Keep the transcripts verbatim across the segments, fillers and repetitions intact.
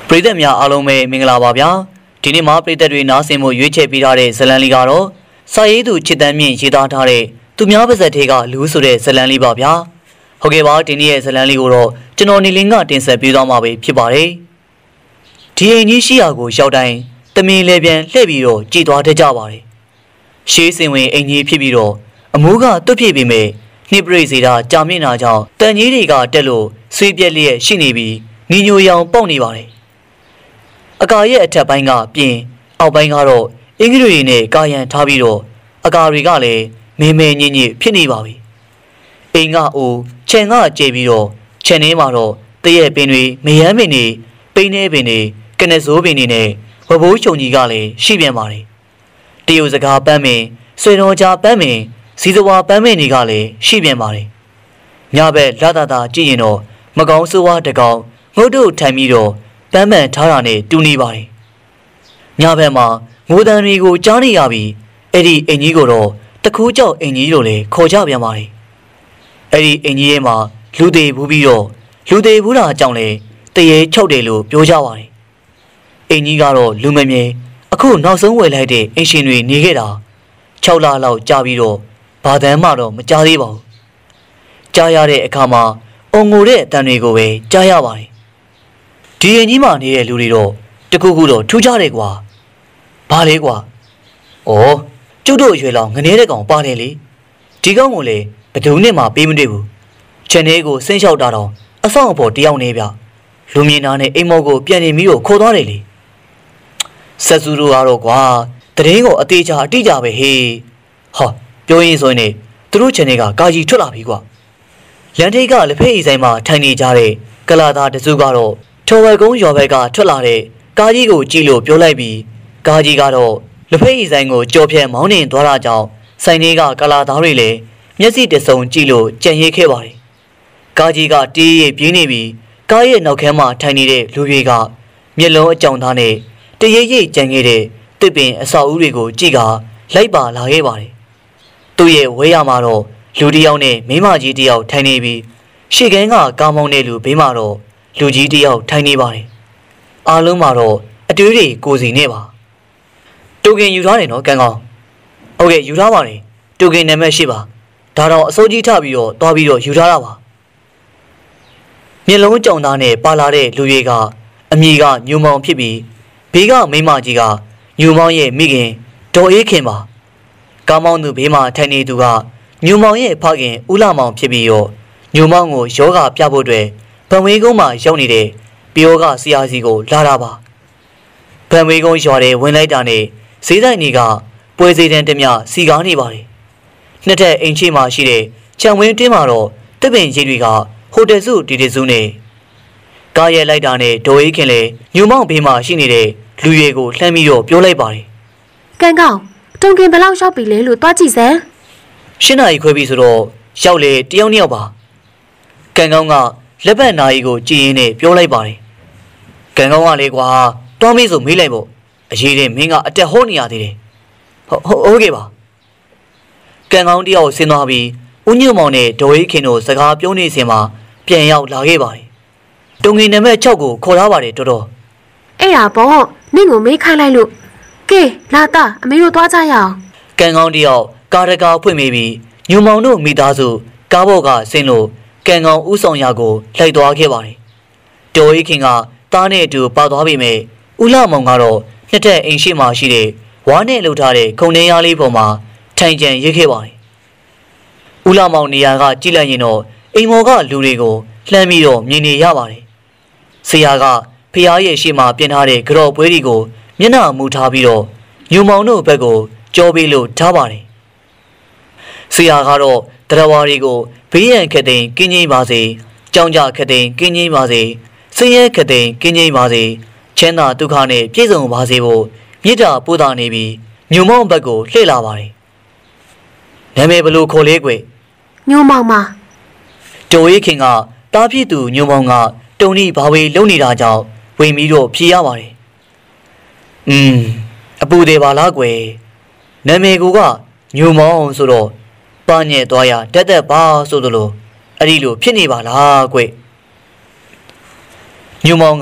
ပရိသတ်များအားလုံးပဲမင်္ဂလာပါဗျာဒီနေ့မှာပရိသတ်တွေနားဆင်မှုရွေးချယ်ပေးထားတဲ့ဇလံလေးကတော့စာရေးသူချစ်တမ်းမြင့်ရေးသားထားတဲ့သူများပါဇက်ထဲကလူဆိုတဲ့ဇလံလေးပါဗျာဟုတ်ကဲ့ပါဒီနေ့ရဲ့ဇလံလေးကိုတော့ကျွန်တော်နေလင်းကတင်ဆက်ပေးသွားမှာပဲဖြစ်ပါတယ်ဒီအိမ်ကြီးရှိရာကိုရောက်တိုင်းတမင်လေပြန်လှည့်ပြီးတော့ကြည်သွားတတ်ကြပါတယ်ရှေးစင်ဝင်အိမ်ကြီးဖြစ်ပြီးတော့အမိုးကတွတ်ပြစ်ပြီးမဲ့နှိပရိစေတာကြာမြင့်တာကြောင့်တန်ကြီးတွေကတက်လို့ဆွေးပြက်လျက်ရှိနေပြီးညီညိုရောင်ပေါက်နေပါတယ်အကာရဲ့အထက်ပိုင်းကပြင်အောက်ပိုင်းကတော့အင်္ဂလိပ်တွေနဲ့ကာယံထားပြီးတော့အကာတွေကလည်းမေမဲညင်ညစ်ဖြစ်နေပါပြီအိမ်ကအိုးခြံကကျေပြီးတော့ခြံထဲမှာတော့တရက်ပင်တွေမယမ်းပင်တွေပိန်းနေပင်တွေကနစိုးပင်တွေနဲ့ဝဘိုးချုံကြီးကလည်းရှိပြန်ပါတယ်တရုတ်စကားပန်းပင်ဆွေတော်ကြားပန်းပင်စီစဝါပန်းပင်တွေကလည်းရှိပြန်ပါတယ်ညဘက်လာတာတာကြည့်ရင်တော့မကောင်းဆိုးဝါးတကောင်ငုတ်တို့ထိုင်ပြီးတော့ပန်းပန်ထားတာနဲ့တူနေပါတယ်ညဘက်မှာငိုတန်တွေကိုကြားနေရပြီးအဲ့ဒီအင်ကြီးကိုတော့တခိုးကြောက်အင်ကြီးလို့လည်းခေါ်ကြပြန်ပါတယ်အဲ့ဒီအင်ကြီးရဲ့မှာလူသေးဘူးပြီးတော့လူသေးဘူးတာအကြောင်းလဲတရေချုပ်တယ်လို့ပြောကြပါတယ်အင်ကြီးကတော့လူမမြဲအခုနောက်ဆုံးဝယ်လိုက်တဲ့အင်ရှင်တွေနေခဲ့တာ၆လလောက်ကြာပြီးတော့ဘာတမ်းမှတော့မကြားသေးပါဘူးကြားရတဲ့အခါမှာအုံငိုတဲ့အတန်တွေကိုပဲကြားရပါတယ်ဒီရင်ကြီးမှနေတဲ့လူတွေတော့တခုခုတော့ထူးခြားတယ်ကွာဘာလဲကွာဩကျုပ်တို့အရွယ်လောက်ငနေတဲ့ကောင်ပါတယ်လေဒီကောင်ကိုလေဘဒုံနဲ့မှပေးမတွေ့ဘူးခြံထဲကိုဆင်းလျှောက်တာတော့အဆောင်အဖို့တယောက်နေဗျလူမြင်သားနဲ့အိမ်မောကိုပြန်နေပြီးတော့ခေါ်သွားတယ်လေဆက်စုတို့ကတော့ကွာတရင်ကိုအသေးချာအတိကြပဲဟေးဟာပြောရင်းဆိုရင်နေသူတို့ခြံထဲကကာကြီးထွက်လာပြီကွာလန်ထိတ်ကလက်ဖက်အီဆိုင်မှာထိုင်နေကြတဲ့ကလာသားတစုကတော့ထော်ဝဲကုန်းရွာဘက်ကထွက်လာတဲ့ကားကြီးကိုကြည့်လို့ပြောလိုက်ပြီးကားကြီးကတော့လက်ဖက်ရည်ဆိုင်ကိုကြော်ဖြတ်မောင်းနှင်သွားတာကြောင့်ဆိုင်ထဲကကလာသားတွေလည်းမျက်စိတဆုံကြည့်လို့ကြံရိပ်ခဲ့ပါတယ်ကားကြီးကတီးရိပ်ပြင်းနေပြီးကားရဲ့နောက်ခန်းမှာထိုင်နေတဲ့လူတွေကမျက်လုံးအကြောင်သားနဲ့တရိပ်ရိပ်ကြံခဲ့တဲ့တစ်ပင်အဆောက်အဦတွေကိုကြည့်ကလိုက်ပါလာခဲ့ပါတယ်သူ့ရဲ့ဝဲရမှာတော့လူတစ်ယောက်နဲ့မိန်းမကြီးတစ်ယောက်ထိုင်နေပြီးရှေ့ကန်းကကားမောင်းတဲ့လူဘေးမှာတော့လူကြီးတယောက်ထိုင်နေပါတယ်အားလုံးမှာတော့အတွေးတွေကိုစီနေပါတိုကင်ယူထားတယ်နော်ကန်းကောင်းဟုတ်ကဲ့ယူထားပါတယ်တိုကင်နံပါတ်ရှိပါဒါတော့အစိုးကြီးထပြီးတော့တွားပြီးတော့ယူထားတာပါမျက်လုံးကြောင်သားနဲ့ပါလာတဲ့လူတွေကအမိကညူမောင်ဖြစ်ပြီးဘေးကမိမကြီးကညူမောင်ရဲ့မိခင်ဒေါ်အေးခင်ပါကားမောင်းသူဘေးမှာထိုင်နေသူကညူမောင်ရဲ့ဖခင်ဦးလာမောင်ဖြစ်ပြီးတော့ညူမောင်ကိုယောဂပြဖို့အတွက်ဗံဝေးကုန်းမှာရောက်နေတဲ့ပျောကဆရာစီကိုလာတာပါဗံဝေးကုန်းရွာတဲ့ဝင်လိုက်တာနဲ့ဈေးဆိုင်တွေကပွဲစည်းတန်းတမျှစီကားနေပါတယ်နှစ်ထပ်အိမ်ရှိမှရှိတဲ့ခြံဝင်းတင်းမှာတော့တစ်ပင်ကြီးတွေကဟိုတယ်စုတီတီစုနဲ့ကားရဲလိုက်တာနဲ့ဒေါ်အေးခင်လည်းညူမောင်ဘေးမှာရှိနေတဲ့လူတွေကိုလှမ်းပြီးတော့ပြောလိုက်ပါတယ်ကန်းကောင်တုံကင်ဘယ်လောက်ရောက်ပြီလဲလို့တွားကြည့်စမ်းရှင်းနာရီခွဲပြီဆိုတော့ရောက်လေတယောက်နှစ်ယောက်ပါကန်းကောင်းကလက်ပတ်နာရီကိုကြည်ရင်းနဲ့ပြောလိုက်ပါတယ်ကံကောင်းကလေကွာတွားမေးဆိုမေးလိုက်ပေါ့အရေးတဲ့မင်းကအတက်ဟောနေရသေးတယ်ဟုတ်ဟုတ်ကဲ့ပါကံကောင်းတယောက်ဆင်းသွားပြီးဦးညွန့်မောင်နဲ့ဒေါ်အေးခင်တို့စကားပြောနေစဉ်မှာပြန်ရောက်လာခဲ့ပါတယ်တုံငင်နံပါတ်၆ကိုခေါ်ထားပါတယ်တော်တော်အဲ့ဒါပေါ့နင့်ကိုမေးခိုင်းလိုက်လို့ကဲလာတာအမေတို့သွားကြရအောင်ကံကောင်းတယောက်ကားတကာဖွင့်မိပြီးညူမောင်တို့မိသားစုကားဘော်ကဆင်းလို့ကံကောင်ဦးဆောင်ရာကိုလိုက်သွားခဲ့ပါတယ်ဒေါ်အေးခင်ကသားနဲ့အတူပါသွားပြီမဲ့ဦးလာမောင်ကတော့နှစ်ထပ်အိမ်ရှိမှရှိတဲ့ဝါးနဲ့လှုပ်ထားတဲ့ခုံနှင်းရားလေးပေါ်မှာထိုင်ကြံရိပ်ခဲ့ပါတယ်ဦးလာမောင်နေရာကကြည့်လိုက်ရင်တော့အိမ်မော်ကလူတွေကိုလှမ်းပြီးတော့မြင်နေရပါတယ်ဆရာကဖျားရဲ့ရှေ့မှာပြင်ထားတဲ့ကြော်ပွဲတွေကိုမျက်နှာမူထားပြီးတော့ညူမောင်တို့ဘက်ကိုကြောပေးလို့ထားပါတယ်ဆရာကတော့တရားဝါတွေကိုဘေးရန်ခက်သိမ်းကင်းငိမ့်ပါစေကြောင်းကြခက်သိမ်းကင်းငိမ့်ပါစေဆင်းရဲခက်သိမ်းကင်းငိမ့်ပါစေချမ်းသာဒုက္ခနဲ့ပြည့်စုံပါစေဖို့မြစ်တာပို့တာနေပြီးညူမောင်ဘက်ကိုလှည့်လာပါတယ်နာမည်ဘလို့ခေါ်လေးကွယ်ညူမောင်ပါတိုးရီခင်ကတားပြည့်သူညူမောင်ကတုံနီဘာဝေလုံနေတာကြောင့်ဝင်ပြီးတော့ဖြေရပါတယ်อืมအပူသေးပါလားကွယ်နာမည်ကညူမောင်ဆိုတော့ပန်းညက်သွားရတက်တက်ပါဆိုသလိုအဲ့ဒီလိုဖြစ်နေပါလားကွညူမောင်က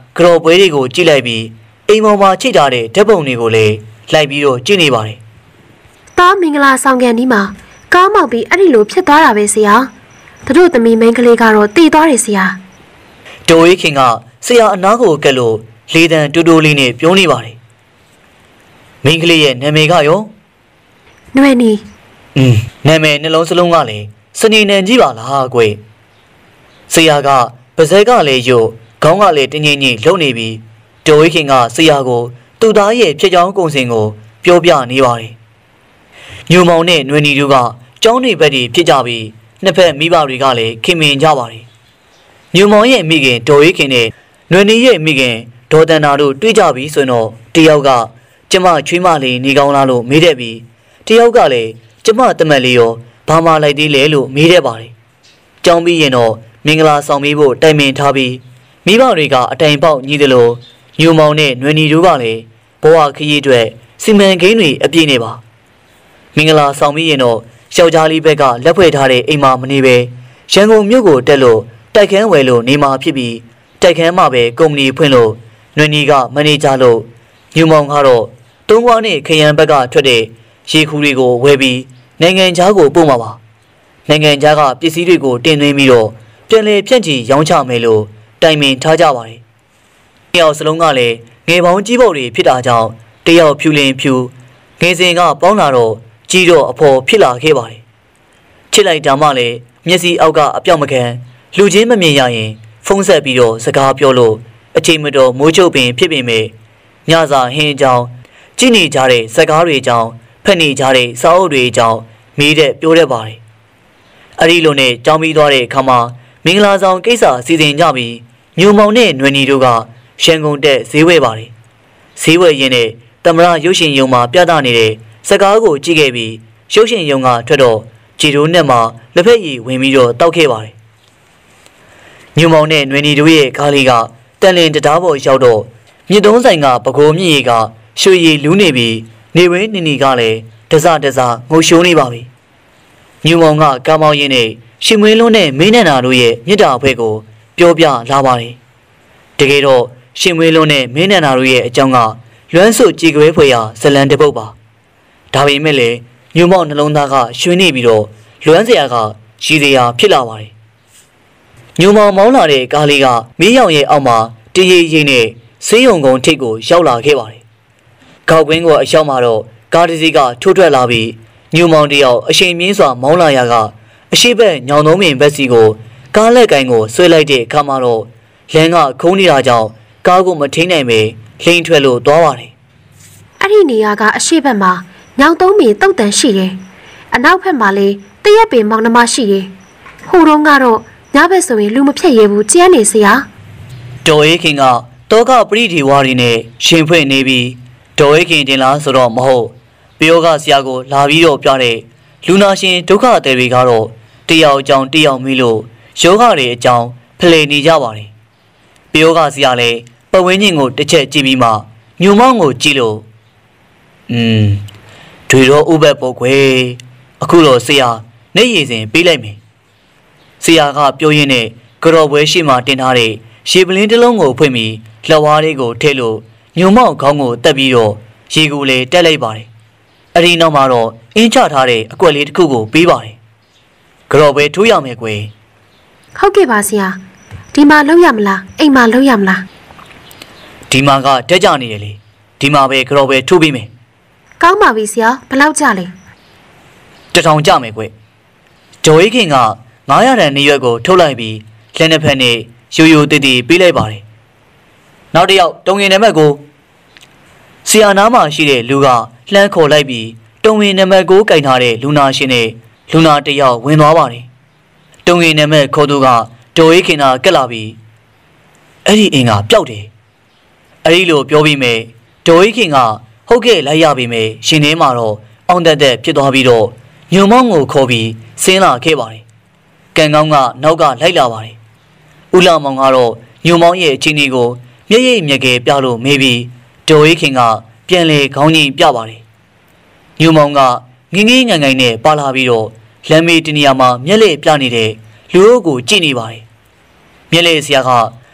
ကြော်ပွဲတွေကိုကြည့်လိုက်ပြီးအိမ်ပေါ်မှာချိတ်ထားတဲ့ဓာတ်ပုံတွေကိုလည်းလိုက်ပြီးတော့ကြည့်နေပါတယ်။တားမင်္ဂလာဆောင်ကန်ဒီမှာကားမောက်ပြီးအဲ့ဒီလိုဖြစ်သွားတာပဲဆရာ။သူတို့သမီးမင်းကလေးကတော့တည်သွားတယ်ဆရာ။ဒေါ်အေးခင်ကဆရာအနားကိုကက်လို့လေတံတူတူလေးနဲ့ပြောနေပါတယ်။မင်းကလေးရဲ့နာမည်ကရောနွယ်နီอืมနာမည်နှလုံးစလုံးကလည်းစနေနံကြီးပါလားကွယ်ဆရာကပါဇက်ကလည်းယို့ခေါင်းကလည်းတင်းငိမ့်ငိမ့်လှုပ်နေပြီးဒေါ်ဝိခင်ကဆရာကိုသူ့သားရဲ့ဖြစ်ကြောင်းကုံစင်ကိုပြောပြနေပါတယ်ညုံမောင်နဲ့နွယ်နီတို့ကကျောင်းနေဘက်တွေဖြစ်ကြပြီးနှစ်ဖက်မိဘတွေကလည်းခင်မင်ကြပါတယ်ညုံမောင်ရဲ့မိခင်ဒေါ်ဝိခင်နဲ့နွယ်နီရဲ့မိခင်ဒေါ်တန်နာတို့တွေ့ကြပြီးဆိုတော့တယောက်ကကျမချွေးမလေးနေကောင်းလားလို့မေးတတ်ပြီးတယောက်ကလည်းကျမတမက်လေးရောဘာမှလိုက်သေးလဲလို့မေးတတ်ပါတယ်ကျောင်းပြီးရင်တော့မင်္ဂလာဆောင်ပြီးဖို့တိုင်ပင်ထားပြီးမိဘတွေကအတိုင်ပေါက်ညီးတယ်လို့ညုံမောင်နဲ့နွယ်နီတို့ကလည်းဘဝခရီးအတွက်စီမံကိန်းတွေအပြည့်နေပါမင်္ဂလာဆောင်ပြီးရင်တော့ယောက်ျားလေးဘက်ကလက်ဖွဲ့ထားတဲ့အိမ်မှာမနေပဲရန်ကုန်မြို့ကိုတက်လို့တိုက်ခန်းဝယ်လို့နေမှာဖြစ်ပြီးတိုက်ခန်းမှာပဲကုမ္ပဏီဖွင့်လို့နွယ်နီကမန်နေဂျာလို့ညုံမောင်ကတော့တုံးကွားနဲ့ခရံဘက်ကထွက်တဲ့ရေခူတွေကိုဝယ်ပြီးနိုင်ငံခြားကိုပို့မှာပါနိုင်ငံခြားကပစ္စည်းတွေကိုတင်သွင်းပြီးတော့ပြန်လည်ဖြန့်ချီရောင်းချမယ်လို့တိုင်ပင်ထားကြပါတယ်။တယောက်စလုံးကလည်းငယ်ပေါင်းကြီးပုတ်တွေဖြစ်တာကြောင့်တယောက်ဖြူလင်ဖြူငယ်စဉ်ကပေါင်းလာတော့ကြီးတော့အဖော်ဖြစ်လာခဲ့ပါတယ်။ချစ်လိုက်တာမှလည်းမျက်စိအောက်ကအပြောက်မခံလူချင်းမမြင်ရရင်ဖုံးဆက်ပြီးတော့စကားပြောလို့အချိန်မတော်မိုးချုပ်ပင်ဖြစ်ပေမဲ့ညစာဟင်းကြောင်ကြည့်နေကြတဲ့စကားတွေကြောင်ဖက်နေကြတဲ့စာအုပ်တွေကြောင်မေးတဲ့ပြောတတ်ပါတယ်။အဲဒီလိုနဲ့ကြောင်းပြီးသွားတဲ့အခါမှာမင်္ဂလာဆောင်ကိစ္စစီစဉ်ကြပြီးညုံမောင်နဲ့နွယ်နီတို့ကရန်ကုန်တက်ဈေးဝယ်ပါတယ်ဈေးဝယ်ရင်းနဲ့သမရရုပ်ရှင်ရုံမှာပြသနေတဲ့စကားကိုကြည့်ခဲ့ပြီးရုပ်ရှင်ရုံကထွက်တော့ဂျီရိုးနဲ့မှလက်ဖက်ရည်ဝင်ပြီးတော့တောက်ခဲ့ပါတယ်ညုံမောင်နဲ့နွယ်နီတို့ရဲ့ကားလေးကတန်လင်တရားပေါ်ရောက်တော့မြစ်သုံးဆိုင်ကပကိုးမြင့်ရီကရွှေရည်လူးနေပြီးနေဝင်းနီနီကလည်းတစတစငိုရှိုးနေပါပြီညုံမောင်ကကားမောင်းရင်းနဲ့ရှင်မွေးလုံးနဲ့မင်းနန္ဒာတို့ရဲ့မြစ်တာအဖွဲကိုပြောပြလာပါတယ်တကယ်တော့ရှင်မွေးလုံးနဲ့မင်းနန္ဒာတို့ရဲ့အကြောင်းကလွမ်းစုကြည်ကွဲဖွယ်ရာဇလန်တပုတ်ပါဒါပေမဲ့လည်းညုံမောင်နှလုံးသားကရွှင်နေပြီးတော့လွမ်းစရာကရည်စရာဖြစ်လာပါတယ်ညုံမောင်မောင်းလာတဲ့ကားလေးကမီးရောင်ရဲ့အောက်မှာတရေရိပ်နဲ့ဆေးရုံကုန်းထိပ်ကိုရောက်လာခဲ့ပါတယ်ခေါက်ကွင်းကိုအရောက်မှာတော့ကားတစ်စီးကထိုးထွက်လာပြီးညုံမောင်တယောက်အချိန်မြင့်စွာမောင်းလာရာကအရှိဘက်ညောင်သုံးပင်ဘက်စီကိုကားလက်ကိုင်းကိုဆွဲလိုက်တဲ့အခါမှာတော့လမ်းကခုံးနေတာကြောင့်ကားကိုမထိန်နိုင်ပဲလှိန်ထွက်လို့သွားပါတယ်။အဲ့ဒီနေရာကအရှိဘက်မှာညောင်သုံးပင်တုတ်တန်ရှိတယ်။အနောက်ဘက်မှာလည်းတရက်ပင်မောင်နှမရှိတယ်။ဟိုတုန်းကတော့ညဘက်ဆိုရင်လူမဖြတ်ရဘူးကြမ်းနေစရာ။ဒေါ်အေးခင်ကတောကပရိဒီဝါရီနဲ့ရှင်ဖွင့်နေပြီးဒေါ်အေးခင်တင်လားဆိုတော့မဟုတ်ပယောကဆရာကိုလာပြီးတော့ပြတဲ့လူနာရှင်ဒုက္ခသည်တွေကတော့တယောက်အကြောင်းတယောက်မိလို့ယောဂတွေအကြောင်းဖလှယ်နေကြပါတယ်။ပယောကဆရာလည်းပဝင်းချင်းကိုတစ်ချက်ကြည့်ပြီးမှညုံမောင်းကိုကြည့်လို့อืมတွေတော့ဥပတ်ပေါ့ကွယ်အခုတော့ဆရာနေရည်စဉ်ပေးလိုက်မယ်။ဆရာကပြောရင်းနဲ့ကြော်ပွဲရှိမှတင်ထားတဲ့ရေပလင်းတစ်လုံးကိုဖွင့်ပြီးလက်ဝါးလေးကိုထည့်လို့ညုံမောင်းခေါင်းကိုတက်ပြီးတော့ရေကိုလည်းတက်လိုက်ပါတယ်။အဲဒီနောက်မှာတော့အင်းချထားတဲ့အကွက်လေးတစ်ခုကိုပေးပါတယ်။ကြော်ပွဲထိုးရမယ်ကွယ်။ဟုတ်ကဲ့ပါဆရာ။ဒီမှာလုံးရမလားအိမ်မှာလုံးရမလား။ဒီမှာကတက်ကြနေတယ်လေ။ဒီမှာပဲကြော်ပွဲထိုးပြီးမယ်။ကောင်းပါပြီဆရာဘယ်လောက်ကြလဲ။တထောင်ကြမယ်ကွ။ဂျိုအေးခင်ကငါးရာတန်နေရွက်ကိုထုတ်လိုက်ပြီးလက်နှစ်ဖက်နဲ့ရိုးရိုးတည်တည်ပေးလိုက်ပါတယ်။နောက်တစ်ယောက်တုံငင်နံပါတ်ကိုဆီယာနာမှာရှိတဲ့လူကလှမ်းခေါ်လိုက်ပြီးတုံငင်နံပါတ်ကိုကင်ထားတဲ့လူနာရှင်နဲ့လူနာတစ်ယောက်ဝင်သွားပါတယ်။တုံငင်နံပါတ်ခေါ်သူကဒေါ်အေးခင်ကကက်လာပြီးအဲ့ဒီအင်ကပျောက်တယ်။အဲ့ဒီလိုပြောပြီးမယ်ဒေါ်အေးခင်ကဟုတ်ကဲ့လိုက်ရပြီမယ်ရှင်ထဲမှာတော့အောင်တက်တက်ဖြစ်သွားပြီးတော့ညုံမောင်းကိုခေါ်ပြီးဆင်းလာခဲ့ပါတယ်။ကန်ကောင်းကနောက်ကလိုက်လာပါတယ်။ဦးလာမောင်ကတော့ညုံမောင်းရဲ့အချင်းကြီးကိုမျက်ရည်မျက်ကဲပြလို့မေးပြီးဒေါ်အေးခင်ကပြန်လေခေါင်းကြီးပြပါတယ်။ညုံမောင်ကငင်းငင်းငိုင်ငိုင်နဲ့ပါလာပြီးတော့လမ်းမေးတနေရာမှာမျက်လက်ပြနေတဲ့လူအုပ်ကိုကြည့်နေပါတယ်။မျက်လက်ဆရာက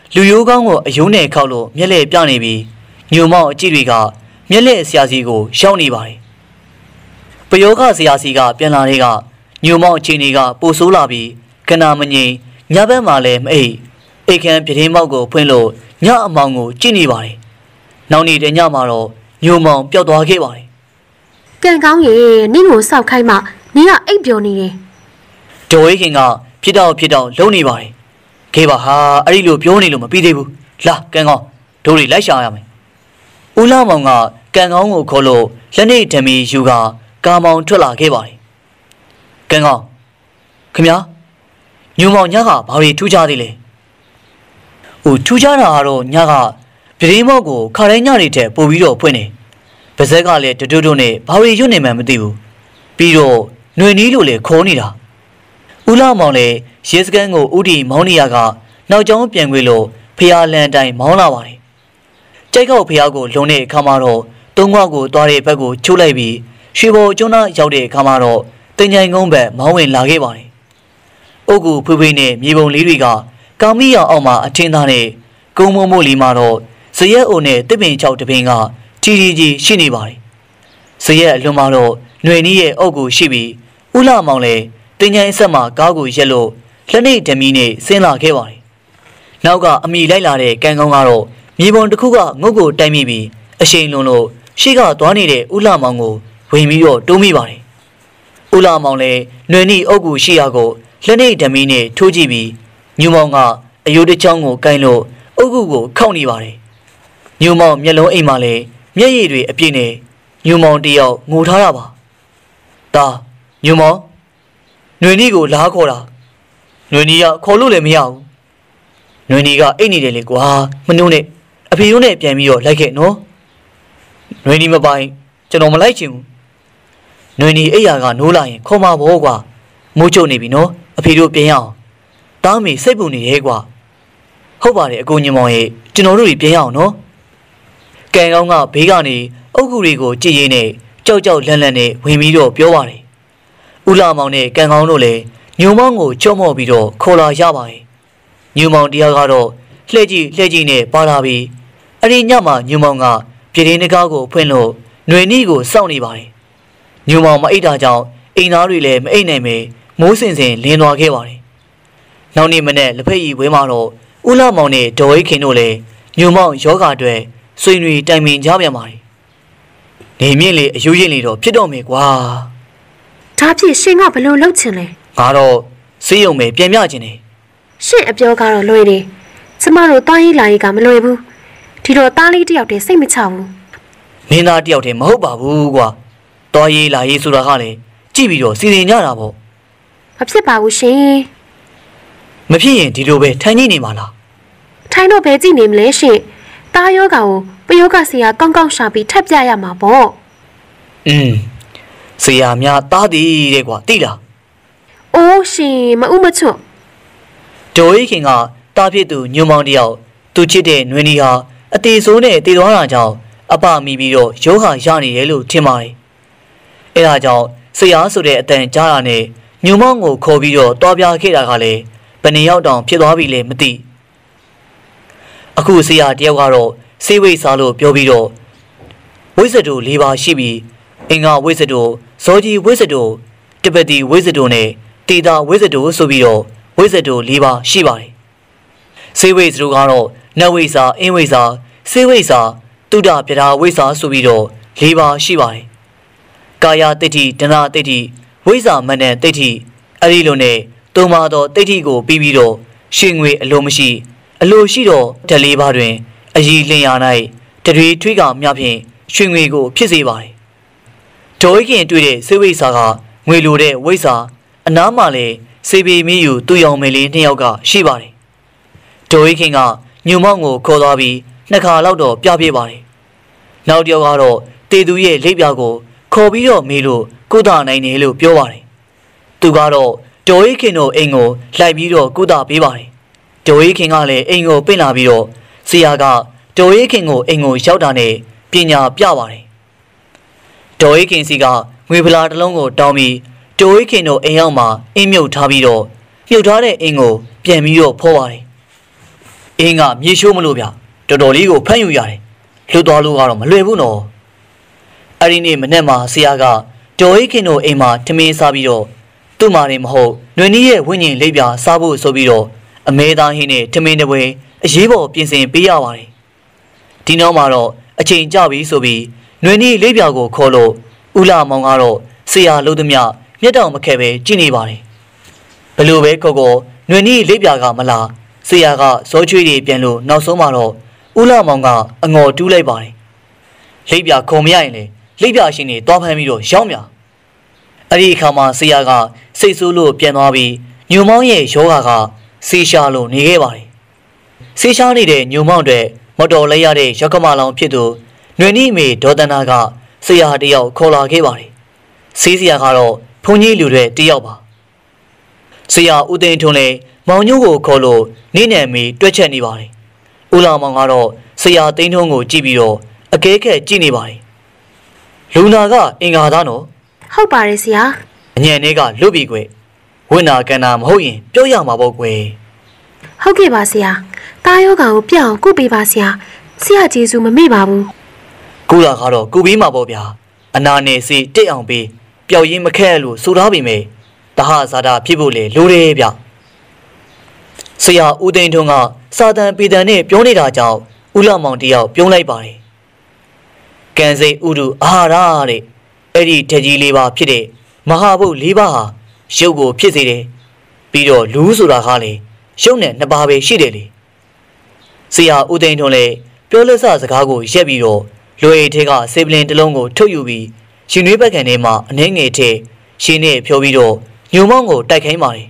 လူယိုးကောင်းကိုအယုံနဲ့ခောက်လို့မျက်လှည့်ပြနေပြီးညိုမောင်အကြည့်တွေကမျက်လှည့်ဆရာစီကိုရှောက်နေပါတယ်ပယောဂဆရာစီကပြန်လာတဲ့ကညိုမောင်အချိန်တွေကပိုဆိုးလာပြီးခဏမငြိမ်ညဘက်မှလည်းမအိပ်အိတ်ခမ်းပြတင်းမောက်ကိုဖွင့်လို့ညအမောင်ကိုကြည့်နေပါတယ်နောက်နေ့တညမှာတော့ညိုမောင်ပျောက်သွားခဲ့ပါတယ်ကံကောင်းရေနင့်ကိုစောက်ခိုင်းမှနင်ကအိပ်ပျော်နေတယ်ဒေါ်ဝေးခင်ကဖြစ်တော့ဖြစ်တော့လုံနေပါတယ်ခေပါဟာအဲ့ဒီလိုပြောနေလို့မပြီးသေးဘူးလာကံကောင်းတို့တွေလိုက်ရှာရမယ်ဦးလာမောင်ကကံကောင်းကိုခေါ်လို့လက်နေဓမီယူကကာမောင်ထွက်လာခဲ့ပါတယ်ကံကောင်းခင်ဗျာညိုမောင်ညကဘာတွေထူးခြားသေးလဲဟိုထူးခြားတာကတော့ညကပြတင်းမောက်ကိုခါတိုင်းညတွေထက်ပိုပြီးတော့ဖွင့်နေပါဇက်ကလည်းတွတ်တွတ်နဲ့ဘာတွေရွတ်နေမှမသိဘူးပြီးတော့ຫນွေနီးလို့လေခေါ်နေတာဦးလာမောင်လည်းရဲစခန်းကိုဥတီမောင်းနေရကနောက်ကျောင်းပြန်ခွေလို့ဖျားလန်တိုင်းမောင်းလာပါတယ်ကြိုက်ကောက်ဖျားကိုလုံတဲ့အခါမှာတော့သုံးခွကိုသွားတဲ့ဘက်ကိုချိုးလိုက်ပြီးရွှေဘော်ကျွန်းသားရောက်တဲ့အခါမှာတော့တင်ချိုင်ကုန်းဘက်မောင်းဝင်လာခဲ့ပါတယ်အုတ်ကူဖွေးဖွေးနဲ့မြေပုံလေးတွေကကောင်းမီရောင်အောက်မှာအထင်းသားနဲ့ကုန်းမုံမို့လီမှာတော့ဇရက်အိုနဲ့တစ်ပင်ချောက်တပင်ကထီထီကြီးရှိနေပါတယ်ဇရက်အလွန်မှာတော့ຫນွေနီးရဲ့အုတ်ကူရှိပြီးဦးလာမောင်လည်းတင်ချိုင်အဆက်မှာကားကိုရက်လို့လက်နေဓမီနဲ့ဆင်းလာခဲ့ပါတယ်နောက် ကအမိလိုက်လာတဲ့ကံကောင်းကတော့မြေပုံတစ်ခုကငုတ်ကိုတိုက်မိပြီးအရှိန်လွန်လို့ရှေ့ကသွားနေတဲ့ဦးလာမောင်ကိုဝင်ပြီးတော့တိုးမိပါတယ်ဦးလာမောင်လည်းຫນွေနီးအုတ်ကူရှိရာကိုလက်နေဓမီနဲ့ထိုးကြည့်ပြီးညူမောင်ကအယိုးတစ်ချောင်းကိုကိုင်းလို့အုတ်ကူကိုခောက်နေပါတယ်ညူမောင်မျက်လုံးအိမ်မှာလည်းမျက်ရည်တွေအပြည့်နဲ့ညူမောင်တယောက်ငိုထားတာပါဒါညူမောင်ຫນွေနီးကိုလားခေါ်တာຫນွေနီးကခေါ်လို့လည်းမရဘူးຫນွေနီးကအိတ်နေတယ်လေကွာမနှုံးနဲ့အဖေတို့နဲ့ပြန်ပြီးတော့လိုက်ခဲ့နော်ຫນွေနီးမပိုင်ကျွန်တော်မလိုက်ချင်ဘူးຫນွေနီးအိယာကနိုးလာရင်ခေါ်မှာဘောကွာမိုးချုပ်နေပြီနော်အဖေတို့ပြန်ရအောင်တားမေစိတ်ပူနေရဲကွာဟုတ်ပါတယ်အကိုညမောင်ရဲ့ကျွန်တော်တို့တွေပြန်ရအောင်နော်ကံကောင်းကဘေးကနေအုတ်ကူတွေကိုကြည်ရင်းနဲ့ကြောက်ကြောက်လန့်လန့်နဲ့ဝင်ပြီးတော့ပြောပါတယ်ဦးလာမောင်နဲ့ကံကောင်းတို့လည်းညုံမောင်ကိုချော့မော့ပြီးတော့ခေါ်လာရပါတယ်ညုံမောင်တရားကတော့လှည့်ကြည့်လှည့်ကြည့်နဲ့ပါလာပြီးအဲ့ဒီညမှာညုံမောင်ကပြည်ရင်းတကားကိုဖွင့်လို့ຫນွေနီးကိုစောင့်နေပါတယ်ညုံမောင်မအိတ်တာကြောင့်အိမ်သားတွေလည်းမအိတ်နိုင်ပဲမိုးစင်စင်လင်းသွားခဲ့ပါတယ်နောက်နေ့မနေ့လက်ဖက်ရည်ဝဲမှာတော့ဦးလာမောင်နဲ့ဒေါ်ဝိခင်တို့လည်းညုံမောင်ယောဂအတွက်ဆွေတွေတိုင်ပင်ကြပြန်ပါတယ်နေမြင့်လေအယူရင်လေတော့ဖြစ်တော့မယ်ကွာဒါဖြစ်ရှင်ကဘလို့လှုပ်ချင်လဲငါတော့စေးရုံပဲပြန်ပြချင်တယ်ရှင်အပြောကတော့လွယ်တယ်ကျမတို့တားရေးလာရေးကမလွယ်ဘူးဒီတော့တားလေးတယောက်တည်းစိတ်မချဘူးမင်းသားတယောက်တည်းမဟုတ်ပါဘူးကွာတားရေးလာရေးဆိုတာကလည်းကြည့်ပြီးတော့စီစဉ်ကြတာပေါ့မဖြစ်ပါဘူးရှင်မဖြစ်ရင်ဒီလိုပဲထိုင်နေနေမှာလားထိုင်တော့ဘယ်ကြည့်နေမလဲရှင်တားယောဂါကိုပယောဂဆရာကောင်းကောင်းရှာပြီးထပ်ပြရမှာပေါ့อืมဆရာများတားသည်တဲ့ကွာသိလားအိုးရှင်မဥမချွတ်ဒေါ်ရီခင်ကတားဖြစ်သူညုံမောင်တယောက်သူချစ်တဲ့နွေနီဟာအသေးဆိုးနဲ့တည်သွားတာကြောင့်အပမိပြီးတော့ယောဂါရနေတယ်လို့ထင်ပါတယ်အဲဒါကြောင့်ဆရာဆိုတဲ့အတန်ကြားတာနဲ့ညုံမောင်ကိုခေါ်ပြီးတော့တွားပြခဲ့တာကလည်းဘယ်နှယောက်တောင်ဖြစ်သွားပြီလဲမသိအခုဆရာတယောက်ကတော့စေးဝိတ်စားလို့ပြောပြီးတော့ဝိဇ္ဇတူ၄ပါးရှိပြီးအင်္ဂါဝိဇ္ဇတူဇောကြီးဝိဇ္ဇတူတပတိဝိဇ္ဇတူနဲ့တေတာဝိဇ္ဇတူဆိုပြီးတော့ဝိဇ္ဇတူ၄ပါးရှိပါတယ်စေးဝိတ်တို့ကတော့နတ်ဝိဇ္ဇာအင်းဝိဇ္ဇာစေးဝိဇ္ဇာတုဒ္ဒပြဒါဝိဇ္ဇာဆိုပြီးတော့၄ပါးရှိပါတယ်ကာယတိဋ္ဌိဒနာတိဋ္ဌိဝိဇ္ဇာမနံတိဋ္ဌိအဲ့ဒီလိုနဲ့သုံးပါတော့တိဋ္ဌိကိုပြီးပြီးတော့ရှင်ငွေအလိုမရှိအလိုရှိတော့ဓာတ်လေးပါးတွင်အည်လင်ရ၌တတွေထွေးကမြဖြင့်ရွှေငွေကိုဖြစ်စေပါတယ်ဒေါ်ခင်တွေ့တဲ့စေဝိစာကငွေလိုတဲ့ဝိစာအနားမှာလည်းစေပေမီယူသူ့ရောင်မယ်လေးနှစ်ယောက်ကရှိပါတယ်ဒေါ်ခင်ကညုံမောင်ကိုခေါ်သွားပြီးနှစ်ခါလောက်တော့ပြပြပါတယ်နောက်တစ်ယောက်ကတော့တေသူရဲ့လက်ပြကိုခေါ်ပြီးတော့မေးလို့ကုသနိုင်တယ်လို့ပြောပါတယ်သူကတော့ဒေါ်ခင်တို့အိမ်ကိုလိုက်ပြီးတော့ကုသပေးပါတယ်ဒေါ်ခင်ကလည်းအိမ်ကိုပင့်လာပြီးတော့ဆရာကဒေါ်ခင်ကိုအိမ်ကိုရောက်တာနဲ့ပညာပြပါတယ်ဒေါ်ခင်စီကငွေဖလားတစ်လုံးကိုတောင်းပြီးဒေါ်ခင်တို့အိမ်ရောက်မှာအင်းမြုပ်ထားပြီးတော့မြုပ်ထားတဲ့အိမ်ကိုပြန်ပြီးတော့ဖော်ပါတယ်အင်းကမြေရှိုးမလို့ဗျတော်တော်လေးကိုဖမ်းယူရတယ်လှုပ်သွားလို့ကတော့မလွယ်ဘူးနော်အဲ့ဒီနေ့မနေ့မှာဆရာကဒေါ်အိခင်တို့အိမ်မှာထမင်းစားပြီးတော့သူ့မာရင်မဟုတ်နွေနီးရဲ့ဝိညာဉ်လိပ်ပြစားဖို့ဆိုပြီးတော့အမဲသားဟင်းနဲ့ထမင်းတစ်ပွဲအရေးပေါ်ပြင်ဆင်ပေးရပါတယ်ဒီနောက်မှာတော့အချိန်ကျပြီဆိုပြီးနွေနီးလိပ်ပြကိုခေါ်လို့ဦးလာမောင်ကတော့ဆရာလို့သမျှမျက်တောင်မခဲပဲကြည့်နေပါတယ်ဘလို့ပဲခေါ်ခေါ်နွေနီးလိပ်ပြကမလားဆရာကစောချွေးတွေပြန်လို့နောက်ဆုံးမှာတော့ဦးလာမောင်ကအငေါ်တူးလိုက်ပါတယ်လိပ်ပြခုံမရရင်လေလိပ်ပြရှင်တွေတွားဖမ်းပြီးတော့ရောင်းမြအဲ့ဒီအခါမှာဆရာကစိတ်ဆိုးလို့ပြန်သွားပြီးညုံမောင်းရဲ့ယောဂါကဆေးရှားလို့နေခဲ့ပါတယ်ဆေးရှားနေတဲ့ညုံမောင်းတွေမတော်လဲရတဲ့ရောက်ကမလောင်ဖြစ်သူနွေနီးမေဒေါ်တနာကဆရာတယောက်ခေါ်လာခဲ့ပါတယ်ဆေးဆရာကတော့ဘုန်းကြီးလူတွေတယောက်ပါဆရာဦးသိန်းထွန်းလည်းမောင်ညို့ကိုခေါ်လို့နေနယ်မီတွက်ချက်နေပါတယ်ဦးလာမောင်ကတော့ဆရာသိန်းထွန်းကိုကြည့်ပြီးတော့အကဲခက်ကြည့်နေပါတယ်လူနာကအင်္ဂါသားနော်ဟုတ်ပါတယ်ဆရာအညံလေးကလွတ်ပြီကွယ်ဝိနာကန်နာမဟုတ်ရင်ပြောရမှာပေါ့ကွယ်ဟုတ်ကဲ့ပါဆရာတားယောဂါကိုပြအောင်ကုပေးပါဆရာဆရာကျေးဇူးမမေ့ပါဘူးကုလာကတော့ကုပေးမှာပေါ့ဗျာအနာနဲ့စီတက်အောင်ပေးပျောက်ရင်းမခက်လို့ဆိုထားပြီမေတဟဇာတာဖြစ်ဖို့လေလိုတယ်ဗျဆရာဦးသိန်းထွန်းကစာတန်ပေတန်နဲ့ပြောနေတာကြောင့်ဦးလမောင်တယောက်ပြုံးလိုက်ပါတယ်ကံစိတ်ဥဒုအာဟာရတဲ့အဲ့ဒီထကြီးလေးပါဖြစ်တဲ့မဟာဘုတ်လေးပါဟာရုပ်ကိုဖြစ်စေတယ်ပြီးတော့လူဆိုတာကလေရုပ်နဲ့နှစ်ပါးပဲရှိတယ်လေဆရာဦးသိန်းထွန်းလည်းပြောလက်စစကားကိုရက်ပြီးတော့လွယ်ထဲကစေပလင်တစ်လုံးကိုထုတ်ယူပြီးရှင်နွေးဘက်ကန်ထဲမှာအနှဲငယ်ထဲရှင်နဲ့ဖြောပြီးတော့ညုံမောင်းကိုတိုက်ခိုင်းပါတယ်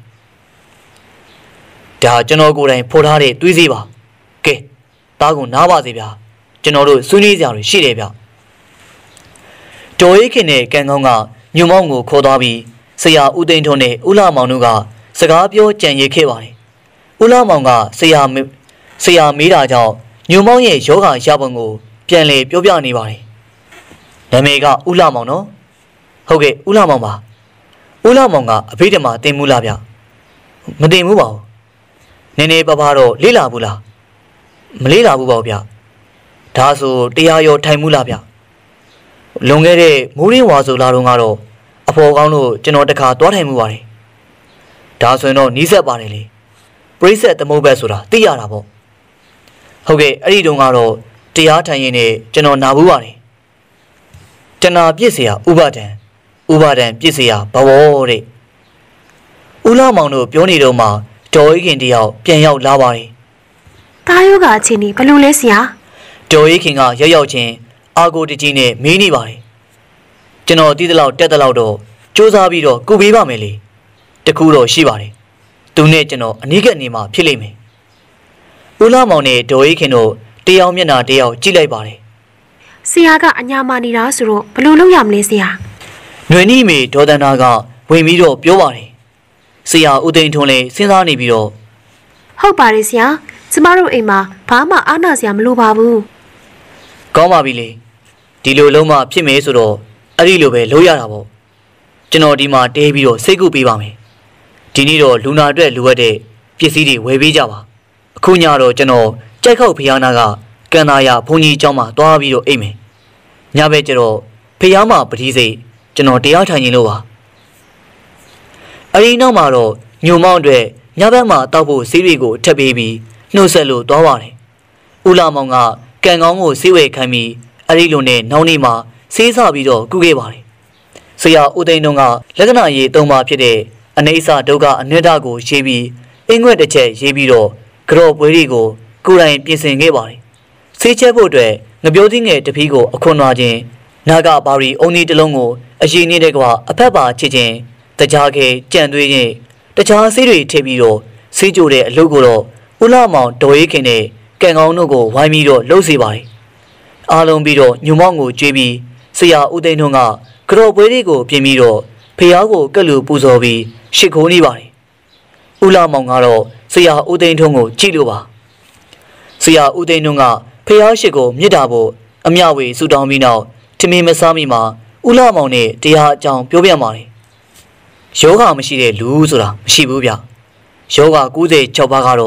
ဒါကျွန်တော်ကိုယ်တိုင်ဖော်ထားတဲ့တွေးစီပါကဲတားကိုနားပါစေဗျာကျွန်တော်တို့ဆွေးနွေးကြရလို့ရှိတယ်ဗျဒေါ်ရိခင်နဲ့ကန်ကောင်းကညုံမောင်းကိုခေါ်သွားပြီးဆရာဦးသိန်းထွန်းနဲ့ဦးလာမောင်တို့ကစကားပြောကြံရစ်ခဲ့ပါတယ်ဦးလာမောင်ကဆရာဆရာမေးတာကြောင့်ညုံမောင်းရဲ့ယောဂရပုံကိုပြန်လေပြောပြနေပါတယ်နာမည်ကဦးလာမောင်နော်ဟုတ်ကဲ့ဦးလာမောင်ပါဦးလာမောင်ကအဖေဓမ္မာတင်မှုလားဗျမတင်ဘူးပါဘူးနည်းနည်းပါးပါတော့လေးလာဘူးလားမလေးလာဘူးပါဗျဒါဆိုတရားရောထိုင်မှုလားဗျလွန်ခဲ့တဲ့မိုးရင်းဝါဆိုလာတော့ကတော့အဖော်ကောင်းတို့ကျွန်တော်တခါသွားထိုင်မှုပါတယ်ဒါဆိုရင်တော့နီးစပ်ပါတယ်လေပရိသတ်သမုတ်ဘက်ဆိုတာသိရတာပေါ့ဟုတ်ကဲ့အဲ့ဒီတုန်းကတော့တရားထိုင်ရင်နဲ့ကျွန်တော်နာဘူးပါတယ်တဏှာပြစ်เสียဥပါဒံဥပါဒံပြစ်เสียဘဝတဲ့ဦးလာမောင်တို့ပြောနေတော့မှဒေါ်ဤခင်တယောက်ပြန်ရောက်လာပါတယ်တားယောဂအခြေအနေဘယ်လိုလဲဆရာဒေါ်ဤခင်ကရောက်ရောက်ချင်းအာကိုတကြီးနဲ့မေးနေပါတယ်ကျွန်တော်တီးတလောက်တက်တလောက်တော့စူးစမ်းပြီးတော့ကုပေးပါမယ်လေတခုတော့ရှိပါတယ်သူနဲ့ကျွန်တော်အနီးကနေမှဖြစ်လိမ့်မယ်ဦးလာမောင်နဲ့ဒေါ်ဤခင်တို့တယောက်မျက်နှာတယောက်ကြည့်လိုက်ပါတယ်ဆရာကအညာမာနေတာဆိုတော့ဘယ်လိုလုပ်ရမလဲဆရာຫນွေနီးမေဒေါ်တန်နာကဝင်ပြီးတော့ပြောပါတယ်ဆရာဦးသိန်းထွန်းလည်းစဉ်းစားနေပြီးတော့ဟုတ်ပါတယ်ဆရာကျမတို့အိမ်မှာဘာမှအားနာစရာမလိုပါဘူးကောင်းပါပြီလေဒီလိုလုံးမဖြစ်မယ်ဆိုတော့အဲ့ဒီလိုပဲလုပ်ရတာပေါ့ကျွန်တော်ဒီမှာတဲပြီးတော့စိတ်ကူပေးပါမယ်ဒီနေ့တော့လူနာအတွက်လိုအပ်တဲ့ပစ္စည်းတွေဝယ်ပေးကြပါအခုညတော့ကျွန်တော်ကြိုက်ခောက်ဖျားနာကကန်သာရဘုန်းကြီးเจ้าမှာတွားပြီးတော့အိမ်မယ်ညဘက်ကျတော့ဖျားမှာပတိစိတ်ကျွန်တော်တရားထိုင်ရင်လို့ပါအရင်နောက်မှာတော့ညုံမောင်းတွေညဘက်မှာတောက်ဖို့ဆေးတွေကိုထပ်ပေးပြီးနှုတ်ဆက်လို့သွားပါတယ်ဦးလာမောင်ကကန်ကောင်းကိုဆေးဝယ်ခိုင်းပြီးအဲ့ဒီလိုနဲ့နောက်နေ့မှာဆေးစပြီးတော့ကုခဲ့ပါတယ်ဆရာဦးသိန်းတို့ကလက္ခဏာရေးသုံးပါဖြစ်တဲ့အနေဆဒုက္ခအနတ္တကိုရေးပြီးအင်္ဂွက်တစ်ချက်ရေးပြီးတော့ကြော့ပွဲတွေကိုကိုယ်တိုင်ပြင်ဆင်ခဲ့ပါတယ်ဆေးချက်ဖို့အတွက်ငပြိုးသီးငယ်တစ်ဖီးကိုအခွန်နွားခြင်းနာဂဘာရီအုံဒီတစ်လုံးကိုအရင်နေတဲ့ကအဖက်ပါချစ်ခြင်းတကြားခဲကြံသွေးခြင်းတခြားဆေးတွေထည့်ပြီးတော့ဆေးကြိုတဲ့အလုပ်ကိုတော့ဦးလာမောင်ဒေါ်ရေးခင်နဲ့ကံကောင်းတို့ကိုဝိုင်းပြီးတော့လှုပ်စေပါတယ်အားလုံးပြီးတော့ညုံမောင်းကိုကျွေးပြီးဆရာဦးသိန်းထွန်းကကြော့ပွဲတွေကိုပြင်ပြီးတော့ဖျားကိုကက်လူပူဇော်ပြီးရှစ်ခိုးနေပါတယ်ဦးလာမောင်ကတော့ဆရာဦးသိန်းထွန်းကိုကြည့်လို့ပါဆရာဦးသိန်းထွန်းကဖျားရှိကိုမြစ်တာဖို့အမျှဝေဆူတောင်းပြီးနောက်ထမင်းမစားမီမှာဦးလာမောင်နဲ့တရားအကြောင်းပြောပြပါတယ်ယောဂမရှိတဲ့လူဆိုတာမရှိဘူးဗျယောဂ၉၆ပါးကတော့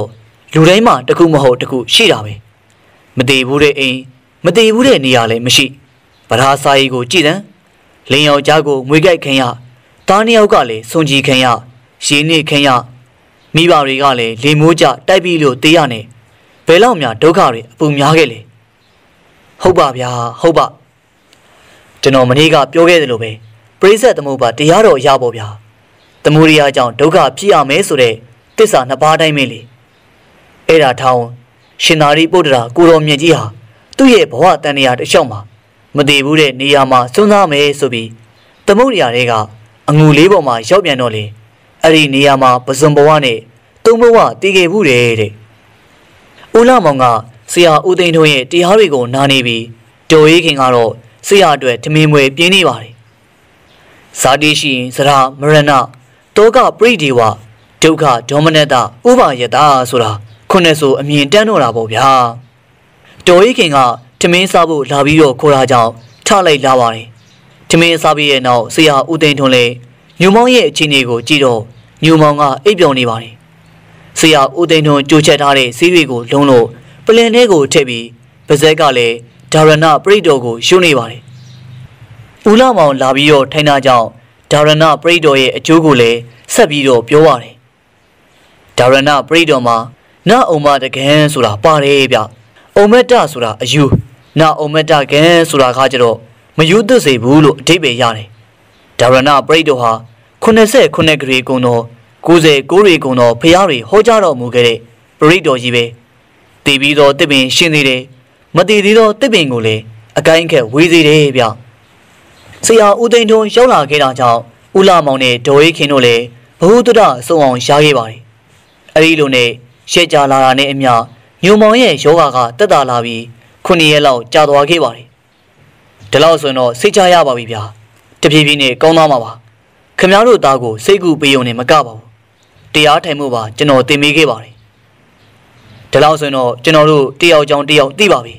လူတိုင်းမှာတခုမဟုတ်တခုရှိတာပဲမတည်ဘူးတဲ့အိမ်မတည်ဘူးတဲ့နေရာလည်းမရှိဗရာစာရီကိုကြည်တန်းလင်းယောက်ျားကိုမွေကြိုက်ခင်ရတားနှစ်ယောက်ကလည်းစွန်ကြီးခင်ရရင်းနေခင်ရမိဘတွေကလည်းလေမိုးကြတိုက်ပြီးလို့တေးရနေဘယ်လောက်များဒုက္ခတွေအပူများခဲ့လေဟုတ်ပါဗျာဟုတ်ပါကျွန်တော်မနေ့ကပြောခဲ့တယ်လို့ပဲပရိသတ်သမုပ္ပါတရားတော်ရပါဗျာသမုဒိယကြောင့်ဒုက္ခဖြစ်ရမယ်ဆိုတဲ့တစ္ဆာနှစ်ပါးတိုင်းပဲလေအဲ့ဒါထောင်းရှင်သာရိပုတ္တရာကိုတော်မြတ်ကြီးဟာသူ့ရဲ့ဘဝတန်တရားတစ်လျှောက်မှာမတည်ဘူးတဲ့နေရာမှာစွန့်စားမယ်ဆိုပြီးသမုဒိယတွေကအငူလေးပေါ်မှာရောက်ပြန်တော့လေအဲ့ဒီနေရာမှာပဇွန်ဘဝနဲ့သုံးဘဝတည်ခဲ့ဘူးတဲ့တဲ့ဦးလာမောင်ကဆရာဦးသိန်းထွန်းရဲ့တရားတွေကိုနားနေပြီးတော်ရေးခင်ကတော့ဆရာအတွက်ထမင်းမွေပြင်းနေပါတယ်ဇာတိရှိရင်စရာမရဏတောကပရိဒေဝဒုက္ခဒေါမနတဥပါယတာဆိုတာခုနှစ်ဆိုအမြင်တန်းတော့တာပေါ့ဗျာတော်ရေးခင်ကထမင်းစားဖို့လာပြီးတော့ခေါ်တာကြောင့်ထလိုက်လာပါတယ်ထမင်းစားပြီးရဲ့နောက်ဆရာဦးသိန်းထွန်းလည်းညူမောင်ရဲ့အခြေအနေကိုကြည့်တော့ညူမောင်ကအိပ်ပျော်နေပါတယ်ဆရာဦးသိန်းထွန်းကြိုချက်ထားတဲ့ဆေးတွေကိုလုံးလို့ပလင်ထဲကိုထည့်ပြီးပါဇက်ကလည်းဒါရဏပရိတော်ကိုရှုံးနေပါတယ်ဦးလာမောင်လာပြီးတော့ထိုင်တာကြောင့်ဒါရဏပရိတော်ရဲ့အကျိုးကိုလည်းဆက်ပြီးတော့ပြောပါတယ်ဒါရဏပရိတော်မှာနအုံမတကန်းဆိုတာပါတယ်ဗျအုံမက်တဆိုတာအယူနအုံမက်တကန်းဆိုတာကကြတော့မယူသစေဘူးလို့အဓိပ္ပာယ်ရတယ်ဒါရဏပရိတော်ဟာခုနှစ်ခုဂရေကုံတော်ကိုယ်ကိုရေကုံတော်ဖျားတွေဟောကြားတော်မူခဲ့တဲ့ပရိတော်ကြီးပဲတည်ပြီးတော့တစ်ပင်ရှင်းသေးတယ်မတည်သေးတော့တစ်ပင်ကိုလည်းအကိုင်းခက်ဝေးသေးတယ်ဗျဆရာဦးသိန်းထွန်းရောက်လာခဲ့တာကြောင့်ဦးလာမောင်နဲ့ဒေါ်ရေးခင်တို့လည်းဘဟုတုဒအဆုံအောင်ရှားခဲ့ပါတယ်အဲဒီလိုနဲ့ရှက်ကြလာတာနဲ့အမျှညုံမောင်ရဲ့ယောဂါကတက်တာလာပြီးခုနှစ်ရက်လောက်ကြာသွားခဲ့ပါတယ်ဒီလောက်ဆိုရင်တော့စိတ်ချရပါပြီဗျာတဖြည်းဖြည်းနဲ့ကောင်းသွားမှာပါခင်ဗျားတို့သားကိုစိတ်ကူပေးုံနဲ့မကပါဘူးတရားထိုင်မှုပါကျွန်တော်တင်ပေးခဲ့ပါတယ်ဒီလောက်ဆိုရင်တော့ကျွန်တော်တို့တယောက်ကြောင်တယောက်သိပါပြီ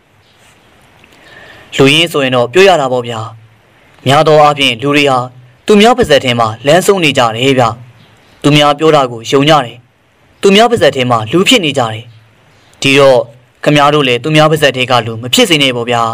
လူရင်းဆိုရင်တော့ပြောရတာပေါ့ဗျာများသောအားဖြင့်လူတွေဟာသူများပါဇက်ထဲမှာလမ်းဆုံးနေကြတယ်ဗျသူများပြောတာကိုယုံကြတယ်သူများပါဇက်ထဲမှာလူဖြစ်နေကြတယ်ဒီတော့ခင်ဗျားတို့လည်းသူများပါဇက်ထဲကလူမဖြစ်စေနဲ့ပေါ့ဗျာ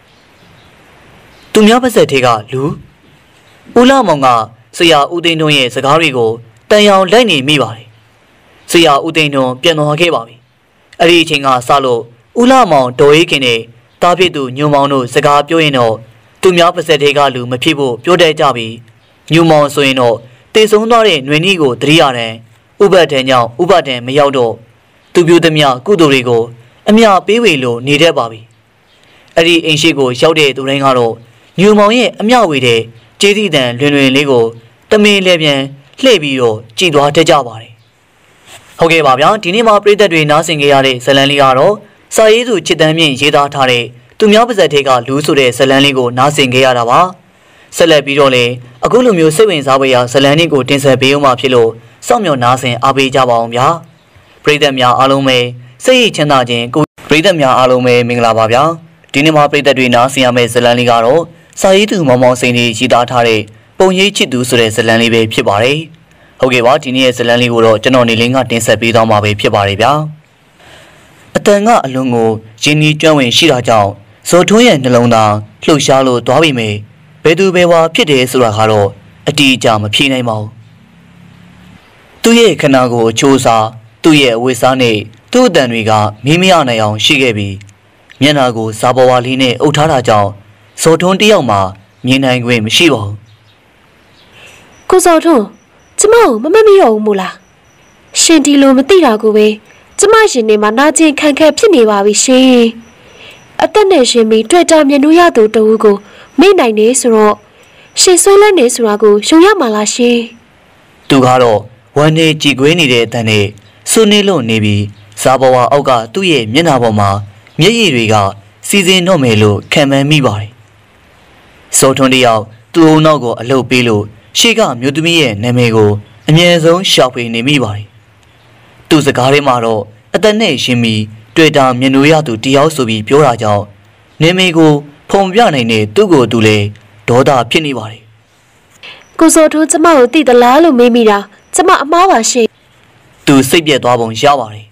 သူများပါဇက်ထဲကလူဦးလာမောင်ကဆရာဦးသိန်းထွန်းရဲ့စကားတွေကိုတန်ရောင်လိုက်နေမိပါတယ်ဆရာဦးသိန်းထွန်းပြန်သွားခဲ့ပါပြီအဲ့ဒီအချိန်ကစလို့ဦးလာမောင်ဒေါ်ရေးခင်နဲ့တားဖြစ်သူညုံမောင်တို့စကားပြောရင်တော့သူများပါဇက်တွေကလူမဖြစ်ဖို့ပြောတတ်ကြပြီညုံမောင်ဆိုရင်တော့တေဆုံးသွားတဲ့ຫນွေနီးကိုတရိယာတဲ့ဥပဒေကြောင့်ဥပဒေမရောက်တော့သူပြုသမျှကုသိုလ်တွေကိုအမြပေးဝေလို့နေတတ်ပါပြီအဲ့ဒီအိမ်ရှိကိုရောက်တဲ့သူတိုင်းကတော့ညုံမောင်ရဲ့အမြဝေတဲ့ကျေးဇူးတန်လွင်လွင်လေးကိုတမင်လည်းပြန်လှည့်ပြီးတော့ကြည်သွားတတ်ကြပါတယ်ဟုတ်ကဲ့ပါဗျာဒီနေ့မှာပရိသတ်တွေနားဆင်ကြရတဲ့ဇလန်လေးကတော့စာရေးသူချစ်တမ်းမြင့်ရေးသားထားတဲ့သူများပါဇက်တွေကလူဆိုတဲ့ဇလန်လေးကိုနားဆင်ကြရတာပါဆက်လက်ပြီးတော့လေအခုလိုမျိုးစိတ်ဝင်စားဖွယ်ရာဇလန်လေးကိုတင်ဆက်ပေးဦးမှာဖြစ်လို့စောင့်မျှော်နားဆင်အားပေးကြပါအောင်ဗျာပရိသတ်များအားလုံးပဲစိတ်ရချမ်းသာခြင်းကိုပရိသတ်များအားလုံးပဲမင်္ဂလာပါဗျာဒီနေ့မှာပရိသတ်တွေနားဆင်ရမယ့်ဇလန်လေးကတော့စာရေးသူမောင်မောင်စိန်ကြီးရေးသားထားတဲ့ပုံရိပ်ချစ်သူဆိုတဲ့ဇလန်လေးပဲဖြစ်ပါတယ်ဟုတ်ကဲ့ပါဒီနေ့ရဲ့ဇလန်လေးကိုတော့ကျွန်တော်နေလင်းကတင်ဆက်ပေးသွားမှာပဲဖြစ်ပါတယ်ဗျာအတန်ကအလွန်ကိုရင်းနှီးကျွမ်းဝင်ရှိတာကြောင့်ဇော်ထွန်းရဲ့နှလုံးသားလှုပ်ရှားလို့သွားပြီမေဘယ်သူဘယ်ဝါဖြစ်တယ်ဆိုတာကတော့အတိအကျမဖြေနိုင်ပါဘူးသူ့ရဲ့ခန္ဓာကိုယ်အချိုးစားသူ့ရဲ့အဝတ်စားနဲ့သူ့အတန်တွေကမီးမရနိုင်အောင်ရှိခဲ့ပြီးမျက်နှာကိုစာပေါ်ဝါလေးနဲ့အုပ်ထားတာကြောင့်ဇော်ထွန်းတယောက်မှမြင်နိုင်ခွင့်မရှိပါဘူးကိုဇော်ထွန်းကျမကိုမမမီတော့ဘူးမို့လားရှင်ဒီလိုမသိတာကိုပဲကျမရှင်နေမှာနာကျင်ခံခက်ဖြစ်နေပါပြီရှင်အသက်နဲ့ရှင်ပြီးတွေ့တာမြင်လို့ရသူတဦးကိုမေ့နိုင်နေဆိုတော့ရှင်ဆွေးလန်းနေဆိုတာကိုယုံရမှာလားရှင်သူကတော့ဝမ်းနေကြည်ကွေးနေတဲ့အတန်နဲ့စွနေလို့နေပြီးဇာဘဝအောက်ကသူ့ရဲ့မျက်နှာပေါ်မှာမျက်ရည်တွေကစီစဉ်တော့မယ်လို့ခံမှန်းမိပါတယ်စောထွန်းတယောက်သူ့အုံနောက်ကိုအလုပ်ပေးလို့ရှေ့ကမြို့သမီးရဲ့နာမည်ကိုအမြဲဆုံးရှောက်ဖေးနေမိပါတယ်သူ့စကားထဲမှာတော့အသက်နဲ့ရှင်ပြီးတွေ့တာမြင်လို့ရသူတယောက်ဆိုပြီးပြောတာကြောင့်နာမည်ကိုဖုံပြနိုင်တဲ့သူ့ကိုယ်သူလည်းဒေါသဖြစ်နေပါတယ်ကိုစောထွန်းကျမကိုသိသလားလို့မေးမိတာကျမအမားပါရှင်သူစိတ်ပြက်သွားပုံရပါတယ်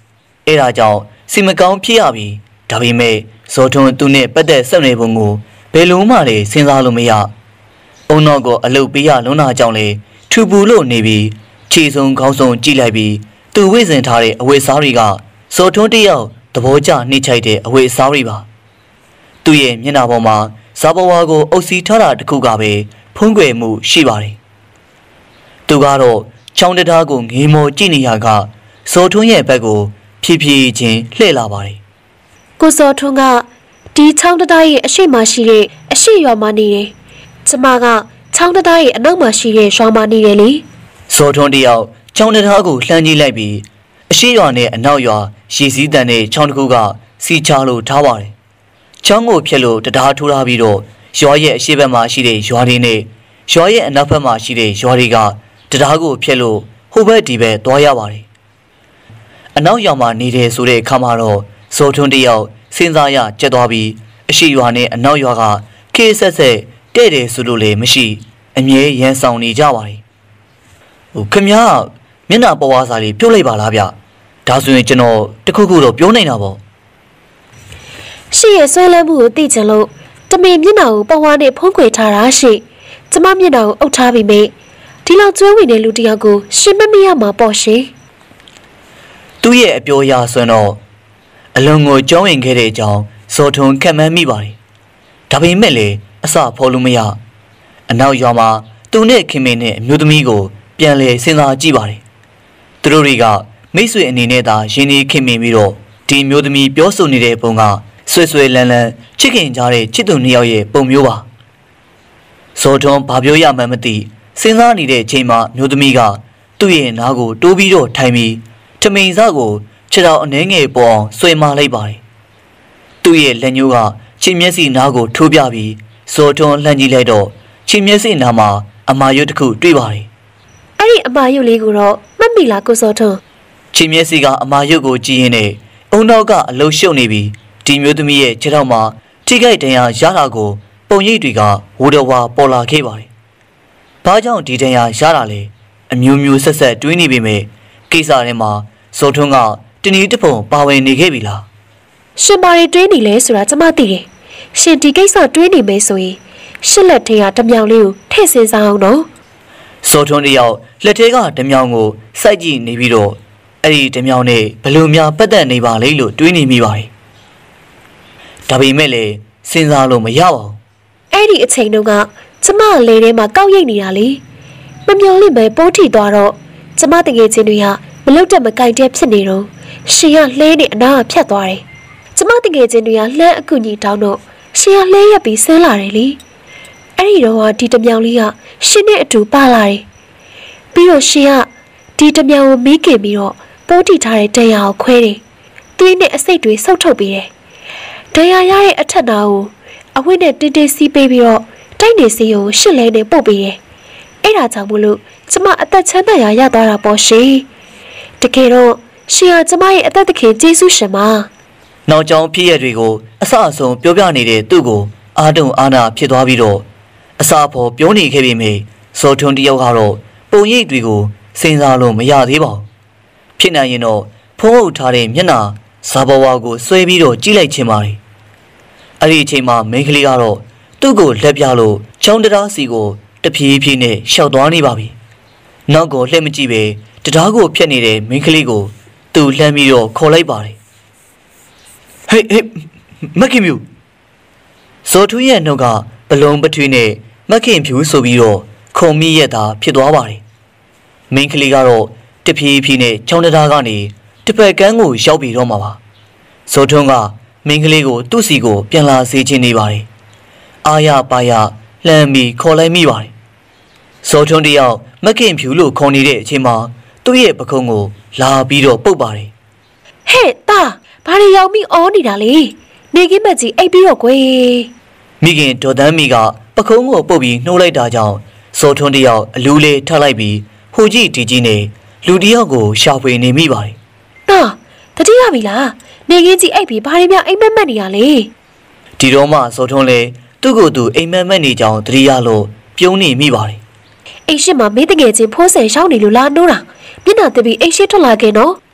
အဲ့ဒါကြောင့်စီမကောင်းဖြစ်ရပြီဒါပေမဲ့ဇော်ထွန်းသူနဲ့ပတ်သက်ဆက်နေပုံကိုဘယ်လုံးမှလည်းစဉ်းစားလို့မရအုံတော့ကိုအလုတ်ပေးရလုံးနာကြောင့်လေထူပူလို့နေပြီးခြေစုံခေါင်းစုံကြည့်လိုက်ပြီးသူဝိဇင်ထားတဲ့အဝတ်စားတွေကဇော်ထွန်းတယောက်သဘောကျနှိမ့်ချိုက်တဲ့အဝတ်စားတွေပါသူ့ရဲ့မျက်နှာပေါ်မှာဇာဘဝါကိုအုပ်စီထားတာတခုကပဲဖုံးကွယ်မှုရှိပါတယ်သူကတော့ချောင်းတရားကိုငေးမောကြည့်နေရကဇော်ထွန်းရဲ့ဘက်ကိုဖြည်းဖြည်းချင်းလှည့်လာပါတယ်ကိုဇော်ထွန်းကဒီချောင်းတရားရဲ့အရှိမရှိတဲ့အရှိရွာမှာနေတယ်ကျမကချောင်းတရားရဲ့အနောက်မှာရှိတဲ့ရွာမှာနေတယ်လေဇော်ထွန်းတယောက်ချောင်းတရားကိုလှမ်းကြည့်လိုက်ပြီးအရှိရွာနဲ့အနောက်ရွာရေစည်းတန်တဲ့ချောင်းတစ်ခုကစီချလို့ထားပါတယ်ချောင်းကိုဖြတ်လို့တရားထိုးထားပြီးတော့ရွာရဲ့အရှိဘက်မှာရှိတဲ့ရွာတွေနဲ့ရွာရဲ့အနောက်ဘက်မှာရှိတဲ့ရွာတွေကတရားကိုဖြတ်လို့ဟိုဘက်ဒီဘက်သွားရပါတယ်အနောက်ရွာမှာနေတယ်ဆိုတဲ့အခါမှာတော့ဇော်ထွန်းတယောက်စဉ်းစားရကြက်သွားပြီးအရှိရွာနဲ့အနောက်ရွာကခေဆက်ဆက်တဲ့တယ်ဆိုလို့လည်းမရှိအမြဲရန်ဆောင်နေကြပါတယ်ဟိုခမည်းမျက်နှာပေါ်ဝါစာလေးပြုတ်လိုက်ပါလားဗျဒါဆိုရင်ကျွန်တော်တခုခုတော့ပြောနေတာပေါ့ရှိရဲ့ဆွဲလန်းမှုကိုသိချင်လို့တမင်မျက်နှာကိုပေါ်ဝါနဲ့ဖုံးကွယ်ထားတာရှိကျမမျက်နှာကိုအုပ်ထားပြီးမိဒီလောက်ကျွေးဝင်တဲ့လူတယောက်ကိုရှင်မမရမှာပေါ့ရှင်သူ့ရဲ့အပြောအရဆိုတော့အလုံးကိုကြောင်းဝင်ခဲ့တဲ့အကြောင်းဇော်ထွန်းခံမှန်းမိပါတယ်ဒါပေမဲ့လည်းအစဖော်လို့မရအနောက်ရွာမှာသူနဲ့ခင်မင်းနဲ့အမျိုးသမီးကိုပြန်လဲစဉ်းစားကြည့်ပါတယ်သူတို့တွေကမိတ်ဆွေအနေနဲ့သာရင်းနှီးခင်မင်းပြီးတော့ဒီမျိုးသမီးပြောဆိုနေတဲ့ပုံကဆွဲဆွဲလန်းလန်းချစ်ခင်ကြတဲ့ချစ်သူနှစ်ယောက်ရဲ့ပုံမျိုးပါဇော်ထွန်းဘာပြောရမှန်းမသိစဉ်းစားနေတဲ့အချိန်မှာမျိုးသမီးကသူ့ရဲ့နားကိုတိုးပြီးတော့ထိုင်ပြီးထမိန်စားကိုခြေတော်အနှဲငယ်ပေါ်အောင်ဆွဲမလိုက်ပါတယ်သူ့ရဲ့လက်ညှိုးကခြေမျက်စိနားကိုထိုးပြပြီးဇော်ထွန်းလှမ်းကြည့်လိုက်တော့ခြေမျက်စိနားမှာအမာရွတ်တစ်ခုတွေ့ပါတယ်အဲ့ဒီအမာရွတ်လေးကိုတော့မှတ်မိလားကိုဇော်ထွန်းခြေမျက်စိကအမာရွတ်ကိုကြည့်ရင်းနဲ့အုံနောက်ကအလုံးရှုပ်နေပြီးဒီမျိုးသမီးရဲ့ခြေထောက်မှာထိခိုက်ဒဏ်ရာရတာကိုပုံရိပ်တွေကဝူတော်ဝါပေါ်လာခဲ့ပါတယ်။ဘာကြောင့်ဒီဒဏ်ရာရတာလဲအမျိုးမျိုးဆက်ဆက်တွေးနေပေမဲ့ကိစ္စထဲမှာဇော်ထွန်းကတနည်းတစ်ပုံပါဝင်နေခဲ့ပြီလား။ရှင်ဘာတွေတွေးနေလဲဆိုတာကျွန်မသိတယ်။ရှင်ဒီကိစ္စတွေးနေမယ်ဆိုရင်ရှစ်လက်ထဲကတမြောင်လေးကိုထည့်စင်းစားအောင်နော်။ဇော်ထွန်းတယောက်လက်ထဲကတမြောင်ကိုစိုက်ကြည့်နေပြီးတော့အဲ့ဒီတမြောင်နဲ့ဘလို့များပတ်သက်နေပါလိမ့်လို့တွေးနေမိပါတယ်။ဒါပေမဲ့လည်းစဉ်းစားလို့မရပါဘူးအဲ့ဒီအချိန်တုန်းကကျမလေထဲမှာကောက်ရိတ်နေတာလေမမျော်လင့်ပဲပိုးထီသွားတော့ကျမတကယ်ချင်းတွေကမလုတ်တက်မကြိုက်တဲ့ဖြစ်နေတော့ရှင်ကလှဲနေအနားဖြတ်သွားတယ်ကျမတကယ်ချင်းတွေကလှမ်းအကူကြီးတောင်းတော့ရှင်ကလှဲရက်ပြီးဆင်းလာတယ်လေအဲ့ဒီတော့ဒီတမြောင်လေးကရှင်နဲ့အတူပါလာတယ်ပြီးတော့ရှင်ကဒီတမြောင်ကိုမီးကင်ပြီးတော့ပိုးထီထားတဲ့တရားကိုခွဲတယ်သွေးနဲ့အစိတ်တွေဆုပ်ထုတ်ပြီးတယ်တရားရတဲ့အထက်နာကိုအဝိနဲ့တင်းတင်းစီးပေးပြီးတော့တိုက်နေစီကိုရှစ်လဲနဲ့ပုတ်ပေးတယ်။အဲ့ဒါကြောင့်မို့လို့ကျမအသက်ချမ်းသာရရသွားတာပေါ့ရှင်။တကယ်တော့ရှင်ကကျမရဲ့အသက်သခင်ကျေးဇူးရှင်ပါ။နောက်ကြောင်ဖြစ်ရတွေကိုအဆအဆုံးပြောပြနေတဲ့သူ့ကိုအာတုံအာနာဖြစ်သွားပြီးတော့အစာဖို့ပြောနေခဲ့ပေမယ့်ဇော်ထွန်းတယောက်ကတော့ပုံရိပ်တွေကိုစဉ်းစားလို့မရသေးပါဘူး။ဖြစ်နိုင်ရင်တော့ဖုံးအုပ်ထားတဲ့မျက်နှာဇာဘဝါကိုဆွဲပြီးတော့ကြည့်လိုက်ချင်ပါတယ်။အဲ့ဒီအချိန်မှာမိန်းကလေးကတော့သူ့ကိုလက်ပြလို့ချောင်းတရားစီကိုတဖြည်းဖြည်းနဲ့ရှောက်သွားနေပါပြီ။နောက်ကိုလှည့်မကြည့်ပဲတရားကိုဖျက်နေတဲ့မိန်းကလေးကိုသူ့လှမ်းပြီးတော့ခေါ်လိုက်ပါတယ်။ဟေးဟေးမခင်မြူဇော်ထွန်းရဲ့နှုတ်ကဘလုံးပထွေးနဲ့မခင်ဖြူဆိုပြီးတော့ခုံမိရက်သာဖြစ်သွားပါတယ်။မိန်းကလေးကတော့တဖြည်းဖြည်းနဲ့ချောင်းတရားကနေတစ်ဖက်ကန်းကိုရောက်ပြီးတော့မှာပါ။ဇော်ထွန်းကမင်းကလေးကိုသူ့စီကိုပြန်လာစေချင်နေပါတယ်။အာရပါရလှမ်းပြီးခေါ်လိုက်မိပါတယ်။ဇော်ထွန်းတယောက်မခင်ဖြူလို့ခေါ်နေတဲ့အချိန်မှာသူ့ရဲ့ပခုံးကိုလာပြီးတော့ပုတ်ပါတယ်။ဟဲ့တာဘာတွေရောက်ပြီးအော်နေတာလေ။နေကင်းမကြီးအိပ်ပြီးတော့ကွယ်။မိခင်ဒေါ်တန်းမီကပခုံးကိုပုတ်ပြီးနှိုးလိုက်တာကြောင့်ဇော်ထွန်းတယောက်အလူးလေးထပ်လိုက်ပြီးဟိုကြီးဒီကြီးနဲ့လူတယောက်ကိုရှာဖွေနေမိပါတယ်။တာတတိယပြီလား။နေကင်းကြီးအိပ်ပြီးဘာတွေများအိမ်မက်မက်နေရလဲဒီတော့မှဇော်ထွန်းလေသူ့ကိုယ်သူအိမ်မက်မက်နေကြောင်းတတိယလို့ပြုံးနေမိပါတယ်အိမ်ရှိမှာမင်းတကယ်ချင်းဖိုးဆယ်ရှောင်းနေလို့လာနိုးတာမျက်နှာတက်ပြီးအိမ်ရှိထွက်လာခဲ့နော်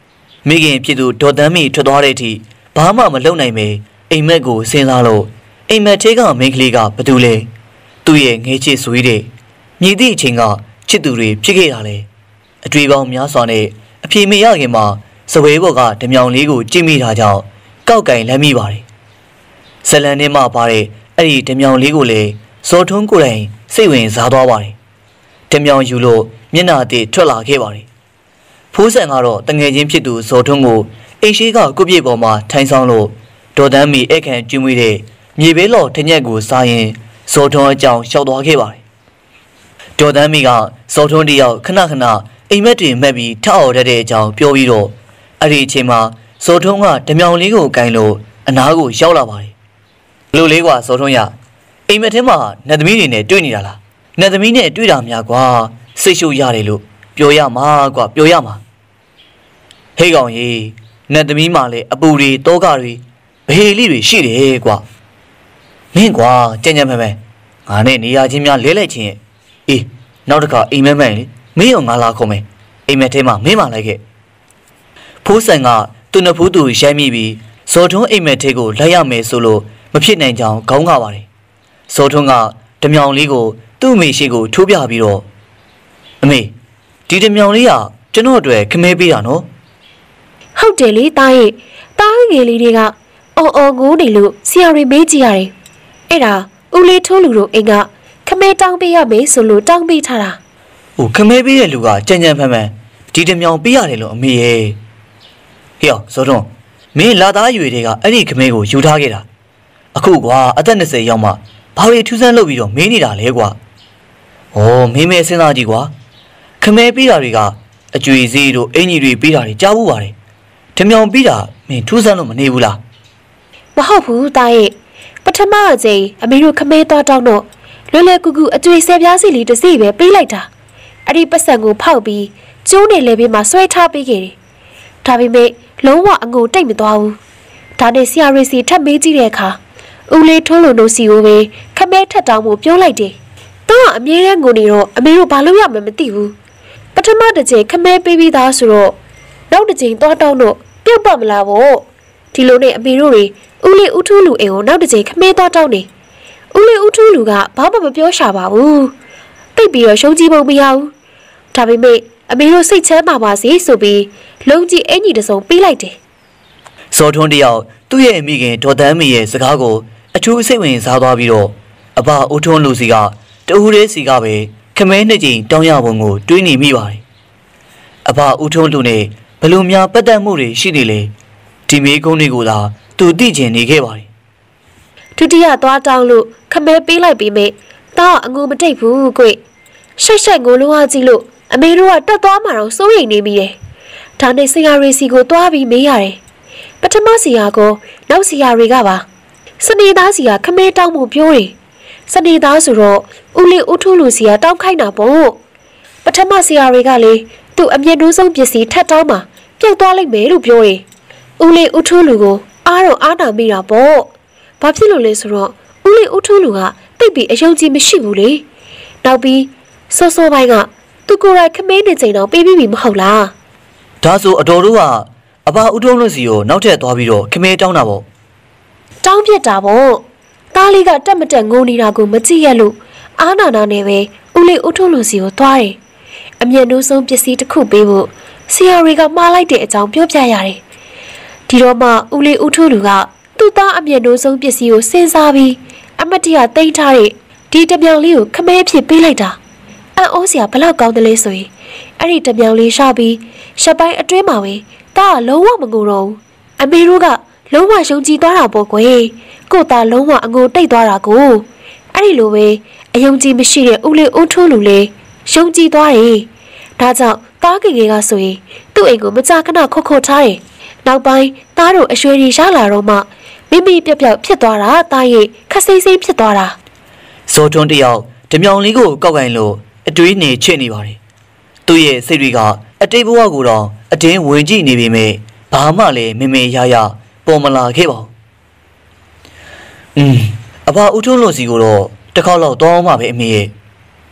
မိခင်ဖြစ်သူဒေါ်တန်းမီထွက်သွားတဲ့အထိဘာမှမလုပ်နိုင်ပဲအိမ်မက်ကိုစဉ်းစားလို့အိမ်မက်ထဲကမိန်းကလေးကဘာတူလဲသူ့ရဲ့ငဲချစ်ဆွေးတဲ့မြည်သည့်အချိန်ကချစ်သူတွေဖြစ်ခဲ့တာလေအတွေ့ပေါင်းများစွာနဲ့အပြေမရခင်မှာစပွဲဘော်ကဓမြောင်လေးကိုကြည့်မိတာကြောင့်ကောက်ကင်လမ်းမိပါတယ်ဇလန်ထဲမှာပါတဲ့အဲ့ဒီဓမြောင်လေးကိုလည်းစောထွန်းကိုယ်တိုင်စိတ်ဝင်စားသွားပါတယ်ဓမြောင်ယူလို့မျက်နှာတည်းထွက်လာခဲ့ပါတယ်ဖိုးဆန်ကတော့တငယ်ချင်းဖြစ်သူဇော်ထွန်းကိုအိမ်ရှိကကုပြည့်ပေါ်မှာထိုင်ဆောင်လို့ဒေါ်တန်းမီအခန့်ကျွေးမွေးတဲ့မြေဘေးလော်ထညက်ကိုစားရင်ဇော်ထွန်းအကြောင်းရှောက်သွားခဲ့ပါတယ်ဒေါ်တန်းမီကဇော်ထွန်းတယောက်ခဏခဏအိမ်မက်တွေမှတ်ပြီးထအော်တတ်တဲ့အကြောင်းပြောပြီးတော့အဲ့ဒီအချိန်မှာဇော်ထွန်းကဓမြောင်လေးကိုကင်လို့အနားကိုရောက်လာပါတယ်လူလေးကဇော်ထွန်းရအိမ်မက်ထဲမှာနတ်သမီးတွေနဲ့တွေ့နေတာလားနတ်သမီးနဲ့တွေ့တာများကွာစိတ်ရှုပ်ရတယ်လို့ပြောရမှာကွာပြောရမှာဟေးကောင်ကြီးနတ်သမီးမှလည်းအပူတွေတောကတွေဘေးလိတွေရှိတယ်ကွာမင်းကွာကြံ့ကြံ့ဖဲဖဲငါနဲ့နေရချင်းများလဲလိုက်ချင်းအေးနောက်တစ်ခါအိမ်မက်မှန်လေမင်းရောငါလာခုံးမယ်အိမ်မက်ထဲမှာမင်းမှလိုက်ခဲ့ဖိုးဆန်ကသူ့နှစ်ဖူးသူရိုက်မိပြီးဇော်ထွန်းအိမ်မက်ထဲကိုလိုက်ရမယ်ဆိုလို့မဖြစ်နိုင်ကြောင်းခေါင်းကပါတယ်ဇော်ထွန်းကဓမြောင်လေးကိုသူ့အမေရှိကိုထိုးပြပြီးတော့အမေဒီဓမြောင်လေးကကျွန်တော်အတွက်ခမဲပေးတာနော်ဟုတ်တယ်လေတားရဲ့တားငယ်လေးတွေကအော်အော်ငိုးနေလို့ဆရာတွေမေးကြည့်ရတယ်အဲ့ဒါဦးလေးထိုးလူတို့အိမ်ကခမဲတောင်းပေးရမယ်ဆိုလို့တောင်းပေးထားတာဟိုခမဲပေးတဲ့လူကကြံ့ကြံ့ဖန်ဖန်ဒီဓမြောင်ပေးရတယ်လို့အမေရဲ့ဟေ့အောင်ဇော်ထွန်းမင်းလာသားရွေတွေကအဲ့ဒီခမဲကိုယူထားခဲ့တာအခုကွာအသက်၂၀ရောက်မှဘာတွေထူးဆန်းလုပ်ပြီးတော့မင်းနေတာလဲကွာဩမင်းမဲစဉ်းစားကြည့်ကွာခမဲပေးတာတွေကအကျွေစီတို့အင်ကြီးတွေပေးတာတွေကြားဘူးပါတယ်ဓမြောင်ပေးတာမင်းထူးဆန်းလို့မနေဘူးလားမဟုတ်ဘူးတားရဲ့ပထမအကြိမ်အမေတို့ခမဲသွားတောင်းတော့လွယ်လွယ်ကူကူအကျွေဆယ်ပြားစီလေးတစ်စီပဲပေးလိုက်တာအဲ့ဒီပတ်စံကိုဖောက်ပြီးကျိုးနေလေဘေးမှာဆွဲထားပေးခဲ့တယ်ဒါပေမဲ့လုံးဝအငိုတိတ်မသွားဘူးဒါနဲ့ဆရာရီစီထပ်မေးကြည့်တဲ့အခါဦးလေးထိုးလို့တို့စီကိုပဲခမဲထက်တောင်းဖို့ပြောလိုက်တယ်သူကအမြဲတမ်းငိုနေတော့အမေတို့ဘာလို့ရမှမသိဘူးပထမတစ်ချိန်ခမဲပေးပြီးသားဆိုတော့နောက်တစ်ချိန်သွားတောင်းတော့ပြုတ်ပတ်မလားပေါ့ဒီလိုနဲ့အမေတို့တွေဦးလေးဦးထူးလူအိမ်ကိုနောက်တစ်ချိန်ခမဲသွားတောင်းနေဦးလေးဦးထူးလူကဘာမှမပြောရှာပါဘူးတိတ်ပြီးတော့ရှုံးကြည့်ဖို့မရဘူးဒါပေမဲ့အမေတို့စိတ်ချမ်းသာပါစေဆိုပြီးလုံကြီးအင်ကြီးတစုံပေးလိုက်တယ်စောထွန်းတယောက်သူ့ရဲ့မိခင်ဒေါ်တန်းမီရဲ့စကားကိုအထူးစိတ်ဝင်စားသွားပြီးတော့အဘအိုးထွန်းလူစီကတူးရဲစီကပဲခမဲနှစ်ကြိမ်တောင်းရပုံကိုတွေးနေမိပါတယ်အဘအိုးထွန်းလူနဲ့ဘလို့များပတ်သက်မှုတွေရှိနေလေဒီမေးကုန်းတွေကိုသာသူသိချင်နေခဲ့ပါတယ်ဒုတိယသွားတောင်းလို့ခမဲပေးလိုက်ပြီးမိတာအငိုမတိတ်ဘူးကွရှိတ်ရှိတ်ငိုလုံးဝကြည့်လို့အမေတို့ကတက်သွားမှတော့စိုးရိမ်နေမိတယ်ဒါနဲ့ဆရာရီစီကိုသွားပြီးမေးရတယ်ပထမဆရာကနောက်ဆရာတွေကပါစနေသားစီကခမဲတောင်းမှုပြောတယ်စနေသားဆိုတော့ဦးလေးဦးထူးလူစီကတောင်းခိုင်းတာပေါ့ပထမဆရာတွေကလေသူ့အမျက်နှိုးဆုံးပစ္စည်းထပ်တောင်းမှပြုတ်သွားလိုက်မယ်လို့ပြောတယ်ဦးလေးဦးထူးလူကိုအားတော့အားနာမိတာပေါ့ဘာဖြစ်လို့လဲဆိုတော့ဦးလေးဦးထူးလူကတိတ်ပြီးအယုံကြည်မရှိဘူးလေနောက်ပြီးစောစောပိုင်းကသူကိုယ်တိုင်ခမဲနေချိန်တော့ပေးပြီးပြီမဟုတ်လားဒါဆိုအတော်တို့ကအဘဦးထုံးလို့စီကိုနောက်ထပ်သွားပြီးတော့ခမဲတောင်းတာပေါ့တောင်းပြစ်တာပေါ့တားလေးကတက်မတက်ငိုနေတာကိုမကြည့်ရလို့အားနာနာနဲ့ပဲဦးလေးဦးထုံးလို့စီကိုသွားတယ်အမျက်နှိုးဆုံးပစ္စည်းတစ်ခုပေးဖို့ဆရာတွေကမှားလိုက်တဲ့အကြောင်းပြောပြရတယ်ဒီတော့မှဦးလေးဦးထုံးလူကသူ့သားအမျက်နှိုးဆုံးပစ္စည်းကိုစဉ်းစားပြီးအမတ်တရသိမ်းထားတဲ့ဒီတပြောင်လေးကိုခမဲဖြစ်ပေးလိုက်တာအံ့ဩစရာဘလောက်ကောင်းတယ်လဲဆိုရင်အဲ့ဒီတပြောင်လေးရှာပြီးရှက်ပိုင်းအတွင်းမှာပဲတားကလုံးဝမငိုတော့ဘူးအမေတို့ကလုံးဝယုံကြည်သွားတာပေါ့ကွယ်ကိုသားလုံးဝအငိုတိတ်သွားတာကိုအဲ့ဒီလိုပဲအယုံကြည်မရှိတဲ့ဦးလေးဦးထိုးလူလေးယုံကြည်သွားတယ်ဒါကြောင့်တားငယ်ငယ်ကဆိုရင်သူ့အိမ်ကိုမကြာခဏခုတ်ခုတ်ထားတယ်နောက်ပိုင်းသားတို့အရွှေရီရလာတော့မှမိမိပြက်ပြက်ဖြစ်သွားတာတားရဲ့ခက်စိမ့်စိမ့်ဖြစ်သွားတာဇော်ထွန်းတယောက်ဓမြောင်လေးကိုကောက်ကင်လို့အတွေးနေချစ်နေပါတယ်သူ့ရဲ့စိတ်တွေကအတိတ်ဘဝကိုတော့အတင်းဝင်ကြည့်နေပေမဲ့ဘာမှလည်းမမေရရပေါ်မလာခဲ့ပါဘူးอืมအဘဦးထုံးလို့စီကိုတော့တစ်ခေါက်လောက်တောင်းမှပဲအမေရဲ့တစ်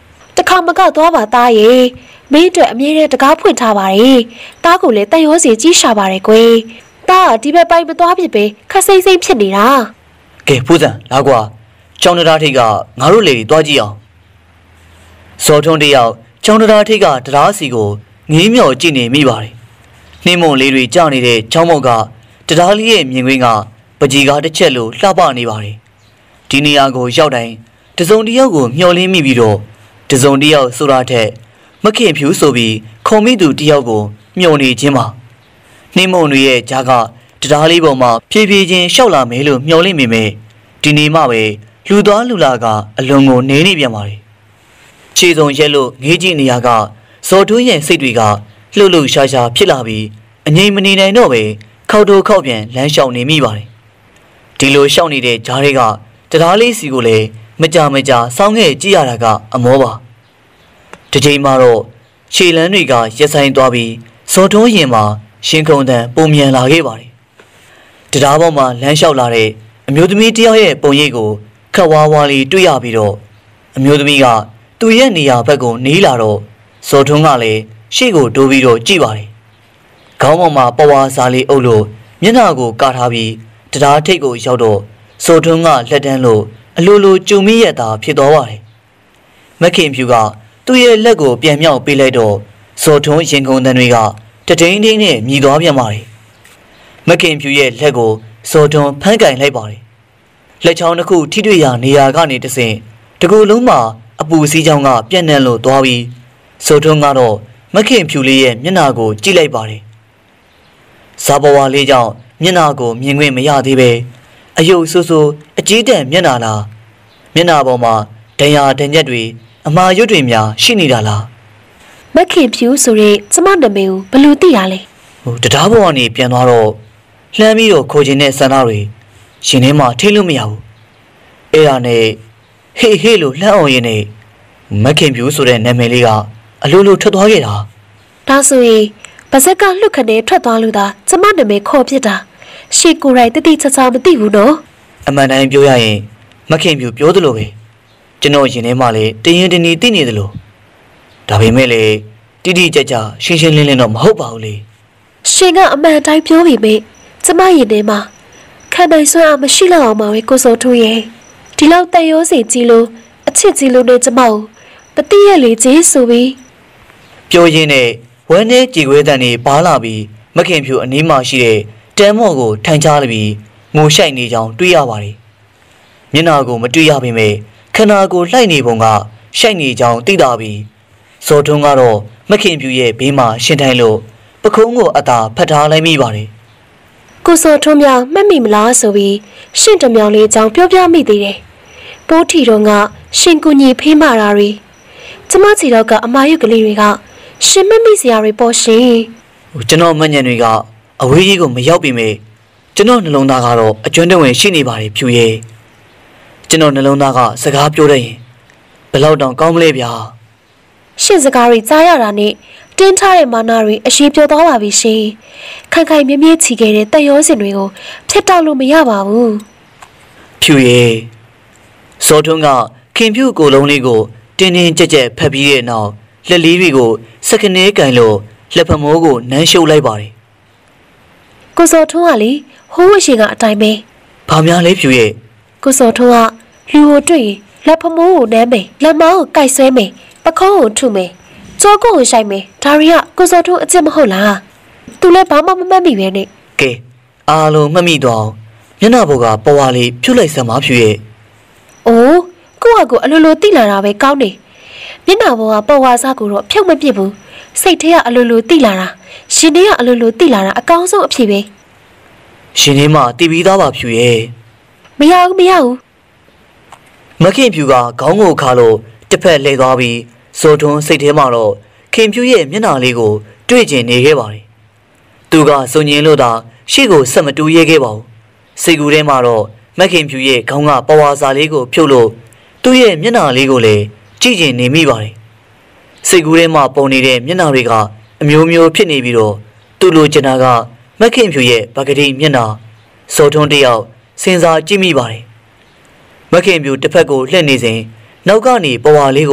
ခါမကောက်သွားပါသားရေမင်းအတွက်အမြဲတမ်းတကားဖွင့်ထားပါရဲ့တားကိုလည်းတန်ရောစီကြီးရှာပါတယ်ကွယ်တားကဒီဘက်ပိုင်းမသွားဖြစ်ပဲခက်စိမ့်စိမ့်ဖြစ်နေတာကဲဖူးစံလာကွာကျောင်းတရားထိပ်ကငါတို့လေတွေတွားကြည့်အောင်စောထွန်းတယောက်ကျောင်းတရားထိပ်ကတရားစီကိုငေးမြော်ကြည့်နေမိပါတယ်နှင်းမုံလေးတွေကျနေတဲ့ချောင်းမောက်ကတရားလေးရဲ့မြင်ကွင်းကပကြီးကားတစ်ချက်လိုလှပနေပါတယ်ဒီနေရာကိုရောက်တိုင်းတစုံတစ်ယောက်ကိုမျှော်လင့်မိပြီးတော့တစုံတစ်ယောက်ဆိုတာထက်မခင်ဖြူဆိုပြီးခုံမိသူတစ်ယောက်ကိုမျှော်နေခြင်းပါနှင်းမုံတွေရဲ့ကြားကတရားလေးပေါ်မှာဖြည်းဖြည်းချင်းရှောက်လာမယ်လို့မျှော်လင့်မိမယ်ဒီနေ့မှပဲလူသွားလူလာကအလွန်ကိုနေနေပြန်ပါတယ်ခြေစုံရက်လို့ငေးကြည့်နေရကဇော်တွင်းရဲ့စိတ်တွေကလှုပ်လှုပ်ရှားရှားဖြစ်လာပြီးအငြိမ်မနေနိုင်တော့ပဲခောက်တိုးခောက်ပြန်လမ်းလျှောက်နေမိပါတယ်ဒီလိုလျှောက်နေတဲ့ဂျားတွေကတရားလေးစီကိုလည်းမကြမကြစောင်းခဲ့ကြည့်ရတာကအမောပါတစ်ချိန်မှတော့ခြေလမ်းတွေကရက်ဆိုင်သွားပြီးဇော်တွင်းရင်မှာရှင်ခုံတန်ပုံမြန်လာခဲ့ပါတယ်တရားပေါ်မှာလမ်းလျှောက်လာတဲ့အမျိုးသမီးတယောက်ရဲ့ပုံရိပ်ကိုခက်ဝါးဝါးလေးတွေ့ရပြီးတော့အမျိုးသမီးကသူ့ရဲ့နေရာဘက်ကိုနေလာတော့ဇော်ထွန်းကလည်းရှေ့ကိုတိုးပြီးတော့ကြည့်ပါတယ်။ခေါင်းပေါ်မှာပဝါစားလေးအုပ်လို့မျက်နှာကိုကာထားပြီးတရားထိပ်ကိုရောက်တော့ဇော်ထွန်းကလက်တန်းလို့အလိုလိုကြုံမိရတာဖြစ်သွားပါတယ်။မခင်ဖြူကသူ့ရဲ့လက်ကိုပြန်မြောက်ပေးလိုက်တော့ဇော်ထွန်းရင်ကုန်တန်းတွေကတဒိန်းဒိန်းနဲ့မြည်သွားပြန်ပါတယ်။မခင်ဖြူရဲ့လက်ကိုဇော်ထွန်းဖမ်းကင်လိုက်ပါတယ်။လက်ချောင်းတစ်ခုထိတွေ့ရာနေရာကနေတဆင့်တကူလုံးမှာအပူစီးချောင်းကပြန့်နှံ့လို့သွားပြီးဇော်ထွန်းကတော့မခင်ဖြူလေးရဲ့မျက်နှာကိုကြည့်လိုက်ပါတယ်။ဇာဘဝလေးကြောင့်မျက်နှာကိုမြင်ခွင့်မရသေးပဲအယုတ်ဆူဆူအကြီးတန်းမျက်နှာလားမျက်နှာပေါ်မှာဒဏ်ရာဒဏ်ချက်တွေအမာရွတ်တွေများရှိနေတာလားမခင်ဖြူဆိုတဲ့ကျမနာမည်ကိုဘယ်လိုသိရလဲဟိုတရားပေါ်ကနေပြန်သွားတော့လှမ်းပြီးတော့ခိုးခြင်းတဲ့ဆန္ဒတွေရှင်ထဲမှာထိလို့မရဘူးအဲ့ဒါနဲ့ဟေးဟေးလို့လှမ်းအောင်ရင်းနဲ့မခင်ဖြူဆိုတဲ့နာမည်လေးကအလိုလိုထွက်သွားခဲ့တာဒါဆိုရင်ပါဇက်ကလွတ်ခနဲ့ထွက်သွားလို့သာကျမနာမည်ခေါ်ဖြစ်တာရှေ့ကိုယ်တိုင်တတိချာချာမသိဘူးနော်အမှန်တိုင်းပြောရရင်မခင်ဖြူပြောသလိုပဲကျွန်တော်ရင်ထဲမှာလေတရင်တနီသိနေသလိုဒါပေမဲ့လေတိတိကျကျရှင်းရှင်းလင်းလင်းတော့မဟုတ်ပါဘူးလေရှင်ကအမှန်တိုင်းပြောပေမဲ့ကျမရင်ထဲမှာခံနိုင်စွမ်းအားမရှိလောက်အောင်ပါပဲကိုစောထွန်းရဲ့ဒီလောက်တန်ရိုးစီကြီးလို့အချစ်ကြီးလို့နဲ့ကျမကိုပတိရလေကြီးဆိုပြီးပြောရင်းနဲ့ဝမ်းနဲ့ကြည်ခွေးတန်နေပါလာပြီးမခင်ဖြူအနီးမှာရှိတဲ့တန်မော့ကိုထိုင်ချလိုက်ပြီးငိုရှိုက်နေကြောင်းတွေ့ရပါတယ်မျက်နှာကိုမတွေ့ရပေမဲ့ခန္ဓာကိုလှိုက်နေပုံကရှိုက်နေကြောင်းသိတာပြီးဇော်ထွန်းကတော့မခင်ဖြူရဲ့ဘေးမှာရှင်ထိုင်လို့ပခုံးကိုအသာဖတ်ထားလိုက်မိပါတယ်ကိုစောထွန်းမြောင်မှတ်မိမလားဆိုပြီးရှင့်တမြောင်လေးအကြောင်းပြောပြမိသေးတယ်ပိုးထီတော်ကရှင်ကူညီဖေးမာတာတွေကျမချီတော့ကအမာရွက်ကလေးတွေကရှင်မမိစရာတွေပေါ်ရှင်ဟိုကျွန်တော်မညံတွေကအဝေးကြီးကိုမရောက်ပြီမေကျွန်တော်နှလုံးသားကတော့အကျွမ်းတဝင်ရှိနေပါတယ်ဖြူရဲ့ကျွန်တော်နှလုံးသားကစကားပြောတတ်ရင်ဘယ်လောက်တောင်ကောင်းမလဲဗျာရှင်စကားတွေကြားရတာနဲ့တင်းထားတဲ့မာနာတွေအရှိပြောသွားပါပြီရှင်ခိုင်ခိုင်မြဲမြဲချီခဲ့တဲ့တန်ရောစင်တွေကိုဖျက်တောက်လို့မရပါဘူးဖြူရဲ့စောထွန်းကခင်ဖြူကိုလုံးလေးကိုတင်းတင်းကြက်ကြက်ဖက်ပြီးတဲ့နောက်လက်လေးတွေကိုစကနဲကန်လို့လက်ဖမိုးကိုနမ်းရှုပ်လိုက်ပါတယ်ကိုစောထွန်းကလေဟိုးဝရှိကအတိုင်းပဲဘာများလဲဖြူရဲ့ကိုစောထွန်းကလူကိုတွေ့ရင်လက်ဖမိုးကိုနမ်းမယ်လက်မောင်းကိုကိုက်ဆွဲမယ်ပခုံးကိုထုမယ်ကြောကိုကိုဆိုင်မယ်ဒါရီကကိုစောထွန်းအစ်စ်မဟုတ်လားသူလည်းဘာမှမမှတ်မိပဲနဲ့ကဲအားလုံးမှတ်မိတော့မျက်နှာပေါ်ကပေါ်ဝါလေးဖြုတ်လိုက်စမ်းပါဖြူရဲ့အိုးကိုကကိုအလိုလိုတိလာတာပဲကောင်းနေမျက်နှာပေါ်ကပေါ်ဝါစားကိုတော့ဖြုတ်မပစ်ဘူးစိတ်ထဲကအလိုလိုတိလာတာရှင်ထဲကအလိုလိုတိလာတာအကောင်းဆုံးအဖြစ်ပဲရှင်ထဲမှာတည်ပြီးသားပါဖြူရဲ့မရဘူးမရဘူးမခင်ဖြူကခေါင်းကိုခါလို့တစ်ဖက်လှည့်သွားပြီးဇော်ထွန်းစိတ်ထဲမှာတော့ခင်ဖြူရဲ့မျက်နှာလေးကိုတွေ့ကျင်နေခဲ့ပါတယ်သူကစုံညင်လို့သာရှေ့ကိုဆက်မတူရဲခဲ့ပါဘူးစိတ်ကူးထဲမှာတော့မခင်ဖြူရဲ့ခေါင်းကပဝါစာလေးကိုဖြုတ်လို့သူ့ရဲ့မျက်နှာလေးကိုလည်းကြည့်ကျင်နေမိပါတယ်စိတ်ကူးထဲမှာပုံနေတဲ့မျက်နှာတွေကအမျိုးမျိုးဖြစ်နေပြီးတော့သူ့လိုချင်တာကမခင်ဖြူရဲ့ဗကတိမျက်နှာဇော်ထွန်းတယောက်စဉ်းစားကြည့်မိပါတယ်မခင်ဖြူတစ်ဖက်ကိုလှည့်နေစဉ်နောက်ကနေပဝါလေးကို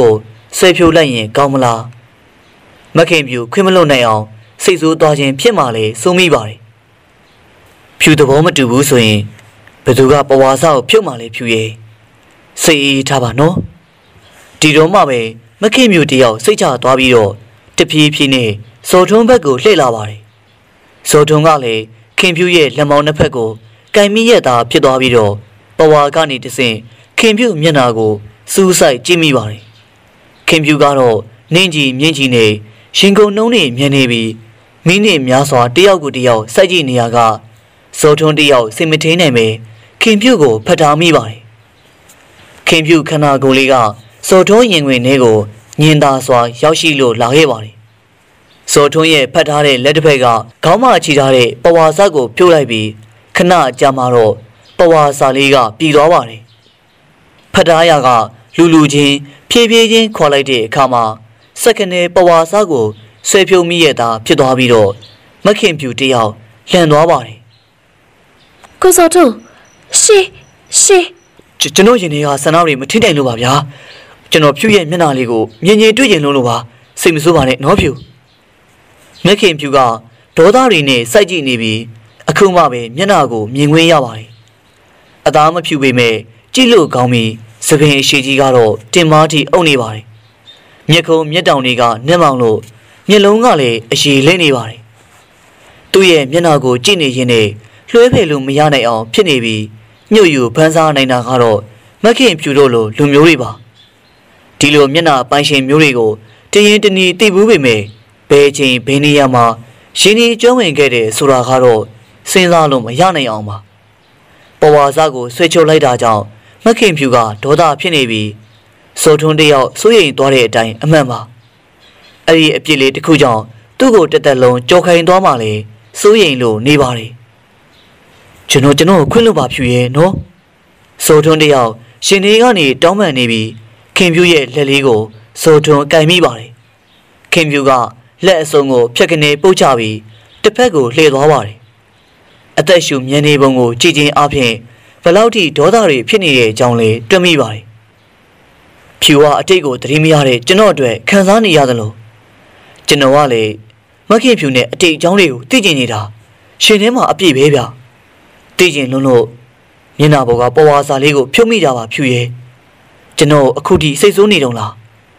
ဆွဲဖြိုးလိုက်ရင်ကောင်းမလားမခင်ပြူခွင့်မလွတ်နိုင်အောင်စိတ်ဆိုးသွားခြင်းဖြစ်မှလေစိုးမိပါတယ်ဖြူသဘောမတူဘူးဆိုရင်ဘယ်သူကပဝါစာကိုဖြုတ်မှလဲဖြူရဲ့စိတ်အေးထားပါနော်ဒီတော့မှပဲမခင်ပြူတယောက်စိတ်ချသွားပြီးတော့တဖြည်းဖြည်းနဲ့စော်ထွန်းဘက်ကိုလှည့်လာပါတယ်စော်ထွန်းကလည်းခင်ဖြူရဲ့လက်မောင်းနှစ်ဖက်ကိုကင်မိရဲ့သားဖြစ်သွားပြီးတော့ပဝါကနေတဆင့်ခင်ဖြူမျက်နှာကိုစူးစိုက်ကြည့်မိပါတယ်ခင်ဖြူကတော့နင်းကြီးမြင့်ကြီးနဲ့ရှင်ကုန်နှုံးနဲ့မြင်နေပြီးမိနစ်များစွာတယောက်ကိုတယောက်စိုက်ကြည့်နေရကစောထွန်းတယောက်စိတ်မထင်းနိုင်ပဲခင်ဖြူကိုဖတ်ထားမိပါတယ်ခင်ဖြူခန္ဓာကိုယ်လေးကစောထွန်းရင်ဝင်ထဲကိုညင်သာစွာရောက်ရှိလို့လာခဲ့ပါတယ်စောထွန်းရဲ့ဖတ်ထားတဲ့လက်တစ်ဖက်ကခေါင်းမချီထားတဲ့ပဝါစာကိုဖြုတ်လိုက်ပြီးခဏကြာမှတော့ပဝါစာလေးကပြည်သွားပါတယ်ဖတ်ထားရကလူလူချင်းဖြည်းဖြည်းချင်းခေါ်လိုက်တဲ့အခါမှာစက္ကနဲ့ပဝါစာကိုဆွဲဖြုံမိရတာဖြစ်သွားပြီးတော့မခင်ပြူတယောက်လှန်သွားပါတယ်ကိုစောထွန်းရှေးရှေးကျွန်တော်ရင်တွေကဆန္ဒတွေမထင်တိုင်လို့ပါဗျာကျွန်တော်ဖြူရဲ့မျက်နှာလေးကိုမြင်မြင်တွေ့ရင်လုံးလို့ပါစိတ်မဆိုးပါနဲ့နော်ဖြူမခင်ဖြူကဒေါသတွေနဲ့စိုက်ကြည့်နေပြီးအခုမှပဲမျက်နှာကိုမြင်ခွင့်ရပါတယ်အသားမဖြူပေမဲ့ကြည့်လို့ကောင်းပြီးသပင်အရှိကြီးကတော့တင်မားတီအုပ်နေပါတယ်မျက်ခုံးမျက်တောင်တွေကနှက်မောင်လို့မျက်လုံးကလည်းအရှိလဲနေပါတယ်သူ့ရဲ့မျက်နှာကိုကြည့်နေရင်လည်းလွှဲဖယ်လို့မရနိုင်အောင်ဖြစ်နေပြီးညှို့ယူဖန်ဆားနိုင်တာကတော့မခင်ဖြူတို့လိုလူမျိုးတွေပါဒီလိုမျက်နှာပိုင်ရှင်မျိုးတွေကိုတရင်တနီသိဘူးပေမဲ့ဘယ်ချိန်ဘယ်နေရာမှာရှင်ဒီကျွမ်းဝင်ခဲ့တယ်ဆိုတာကတော့စဉ်းစားလို့မရနိုင်အောင်ပါပဝါစာကိုဆွဲချုပ်လိုက်တာကြောင့်မခင်ဖြူကဒေါသဖြစ်နေပြီးစောထွန်းတယောက်စိုးရိမ်သွားတဲ့အတိုင်းအမှန်ပါအဲ့ဒီအပြစ်လေးတစ်ခုကြောင့်သူ့ကိုတက်တက်လုံးကြော်ခိုင်သွားမှလေစိုးရိမ်လို့နေပါတယ်ကျွန်တော်ကျွန်တော်ခွင့်လို့ပါဖြူရဲ့နော်စောထွန်းတယောက်ရှင်ဒီကနေတောင်းပန်နေပြီးခင်ဖြူရဲ့လက်လေးကိုစောထွန်းကင်မိပါတယ်ခင်ဖြူကလက်အစုံကိုဖြက်ကနေပုတ်ချပြီးတစ်ဖက်ကိုလှည့်သွားပါတယ်အသက်ရှူမြန်းနေပုံကိုကြည့်ချင်းအပြင်ဘလောက်ထိဒေါသတွေဖြစ်နေတဲ့အကြောင်းလေးတွေ့မိပါတယ်ဖြူကအတိတ်ကိုသတိမရတဲ့ကျွန်တော်အတွက်ခံစားနေရသလိုကျွန်တော်ကလည်းမခင်ဖြူနဲ့အတိတ်အကြောင်းတွေကိုသိကျင်နေတာရှင်ထဲမှာအပြည့်ပဲဗျသိကျင်လွန်းလို့မျက်နှာပေါ်ကပဝါစာလေးကိုဖြုတ်မိကြပါဖြူရဲ့ကျွန်တော်အခုထိစိတ်ဆိုးနေတုံးလား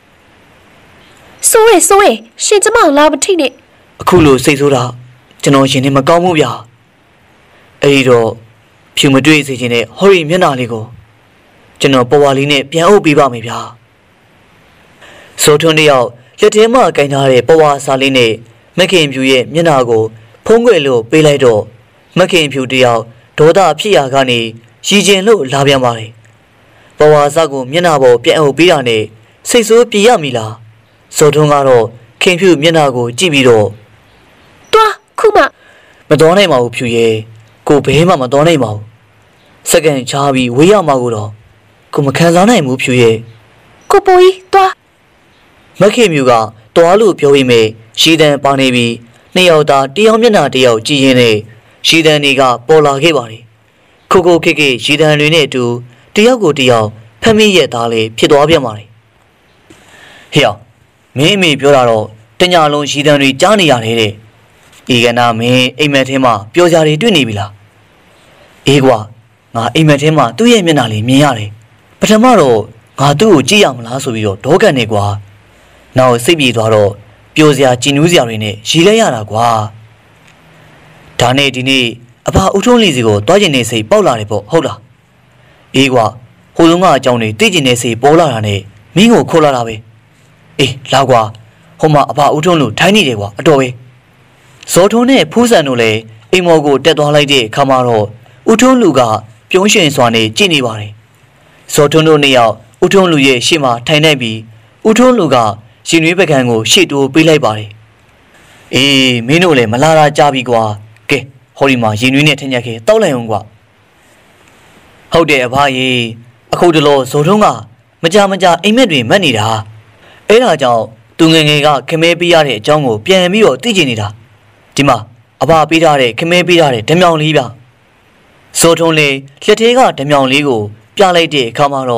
ဆိုးရဆိုးရရှင်ကျမလာမထိနဲ့အခုလိုစိတ်ဆိုးတာကျွန်တော်ရှင်နေမကောင်းဘူးဗျာအဲ့ဒီတော့ဖြူမတွေ့စေချင်တဲ့ဟော်ရီမျက်နှာလေးကိုကျွန်တော်ပဝါလေးနဲ့ပြန်အုပ်ပေးပါမယ်ဗျာစောထွန်းတယောက်လက်ထဲမှာကင်ထားတဲ့ပဝါစာလေးနဲ့မခင်ဖြူရဲ့မျက်နှာကိုဖုံးကွယ်လို့ပေးလိုက်တော့မခင်ဖြူတယောက်ဒေါသဖြစ်ရာကနေရည်ကျင်လို့လာပြန်ပါတယ်ပဝါစာကိုမျက်နှာပေါ်ပြန်အုပ်ပေးတာနဲ့စိတ်ဆိုးပြေရမီလားစောထွန်းကတော့ခင်ဖြူမျက်နှာကိုကြည့်ပြီးတော့တွားခုမှမတော်နိုင်ပါဘူးဖြူရဲ့ကိုဘဲမှမတော်နိုင်ပါဘူးစက္ကန့်ချားပြီးဝေးရမှာကိုတော့ကိုမခံစားနိုင်ဘူးဖြူရဲ့ကိုပိုကြီးတွားမခင်မြူကတွားလို့ပြောပြီးမြရှိတန်ပါနေပြီးနှစ်ယောက်သားတယောက်မျက်နှာတယောက်ကြည့်ရင်းနဲ့ရှိတန်တွေကပေါ်လာခဲ့ပါတယ်ခိုခိုခိခိရှိတန်တွေနဲ့အတူတယောက်ကိုတယောက်ဖမ်းမိရဲ့သားလေးဖြစ်သွားပြန်ပါတယ်ဟေ့အောင်မင်းအမေပြောတာတော့တညာလုံးရှိတန်တွေကြားနေရတယ်တဲ့ဒီကနာမင်းအိမ်မက်ထဲမှာပျော်စရာတွေတွေ့နေပြီလားအေးကွာငါအိမ်မက်ထဲမှာသူ့ရဲ့မျက်နှာလေးမြင်ရတယ်ပထမတော့ငါသူ့ကိုကြည့်ရမလားဆိုပြီးတော့ဒေါကန်နေကွာနောက်စိတ်ပြေသွားတော့ပျော်စရာကြည်နူးစရာတွေနဲ့ရီလိုက်ရတာကွာဒါနဲ့ဒီနေ့အဖဦးထုံးလီစီကိုတွားကျင်နေစိတ်ပေါက်လာတယ်ပေါ့ဟုတ်လားအေးကွာဟိုလုံးကအကြောင်းတွေသိကျင်နေစိတ်ပေါ်လာတာနဲ့မင်းကိုခိုးလာတာပဲအေးလာကွာဟိုမှာအဖဦးထုံးလို့ထိုင်းနေတယ်ကွာအတော်ပဲဇော်ထုံးနဲ့ဖူးဆန်တို့လည်းအိမ်မော်ကိုတက်သွားလိုက်တဲ့အခါမှာတော့ဦးထုံးလူကပြုံးရှင်စွာနဲ့ကြည့်နေပါတယ်ဇော်ထုံးတို့နှစ်ယောက်ဦးထုံးလူရဲ့ရှေ့မှာထိုင်နေပြီးဦးထုံးလူကရှင်နွေးပကံကိုရှေ့တိုးပေးလိုက်ပါတယ်အေးမင်းတို့လည်းမလာတာကြပြီကွာကဲဟောဒီမှာရင်နွေးနဲ့ထင်ရခဲ့တောက်လိုက်အောင်ကွာဟုတ်တယ်အဖကြီးအခုတလို့ဇော်ထုံးကမကြမကြအိမ်မက်တွေမက်နေတာအဲ့ဒါကြောင့်သူငယ်ငယ်ကခမဲပေးရတဲ့အကြောင်းကိုပြန်ပြီးတော့သိကျင်နေတာဒီမှာအဖပေးထားတဲ့ခမဲပေးထားတဲ့ဓမြောင်လေးဗျဇော်ထုံးလေးလက်သေးကဓမြောင်လေးကိုပြလိုက်တဲ့အခါမှာတော့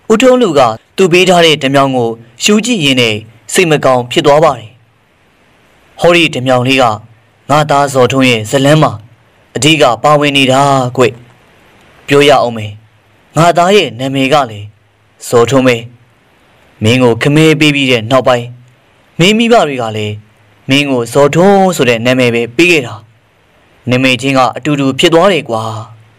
ဦးထုံးလူကသူ့ပေးထားတဲ့ဓမြောင်ကိုရှူးကြည့်ရင်းနဲ့စိတ်မကောင်းဖြစ်သွားပါတယ်ဟောဒီဓမြောင်လေးကငါသားဇော်ထွန်းရဲ့ဇလန်းမှာအဓိကပါဝင်နေတာကွပြောရအောင်မယ်ငါသားရဲ့နာမည်ကလည်းဇော်ထွန်းပဲမင်းကိုခမဲပေးပြီးတဲ့နောက်ပိုင်းမင်းမိဘတွေကလည်းမင်းကိုဇော်ထွန်းဆိုတဲ့နာမည်ပဲပေးခဲ့တာနာမည်ချင်းကအတူတူဖြစ်သွားတယ်ကွာ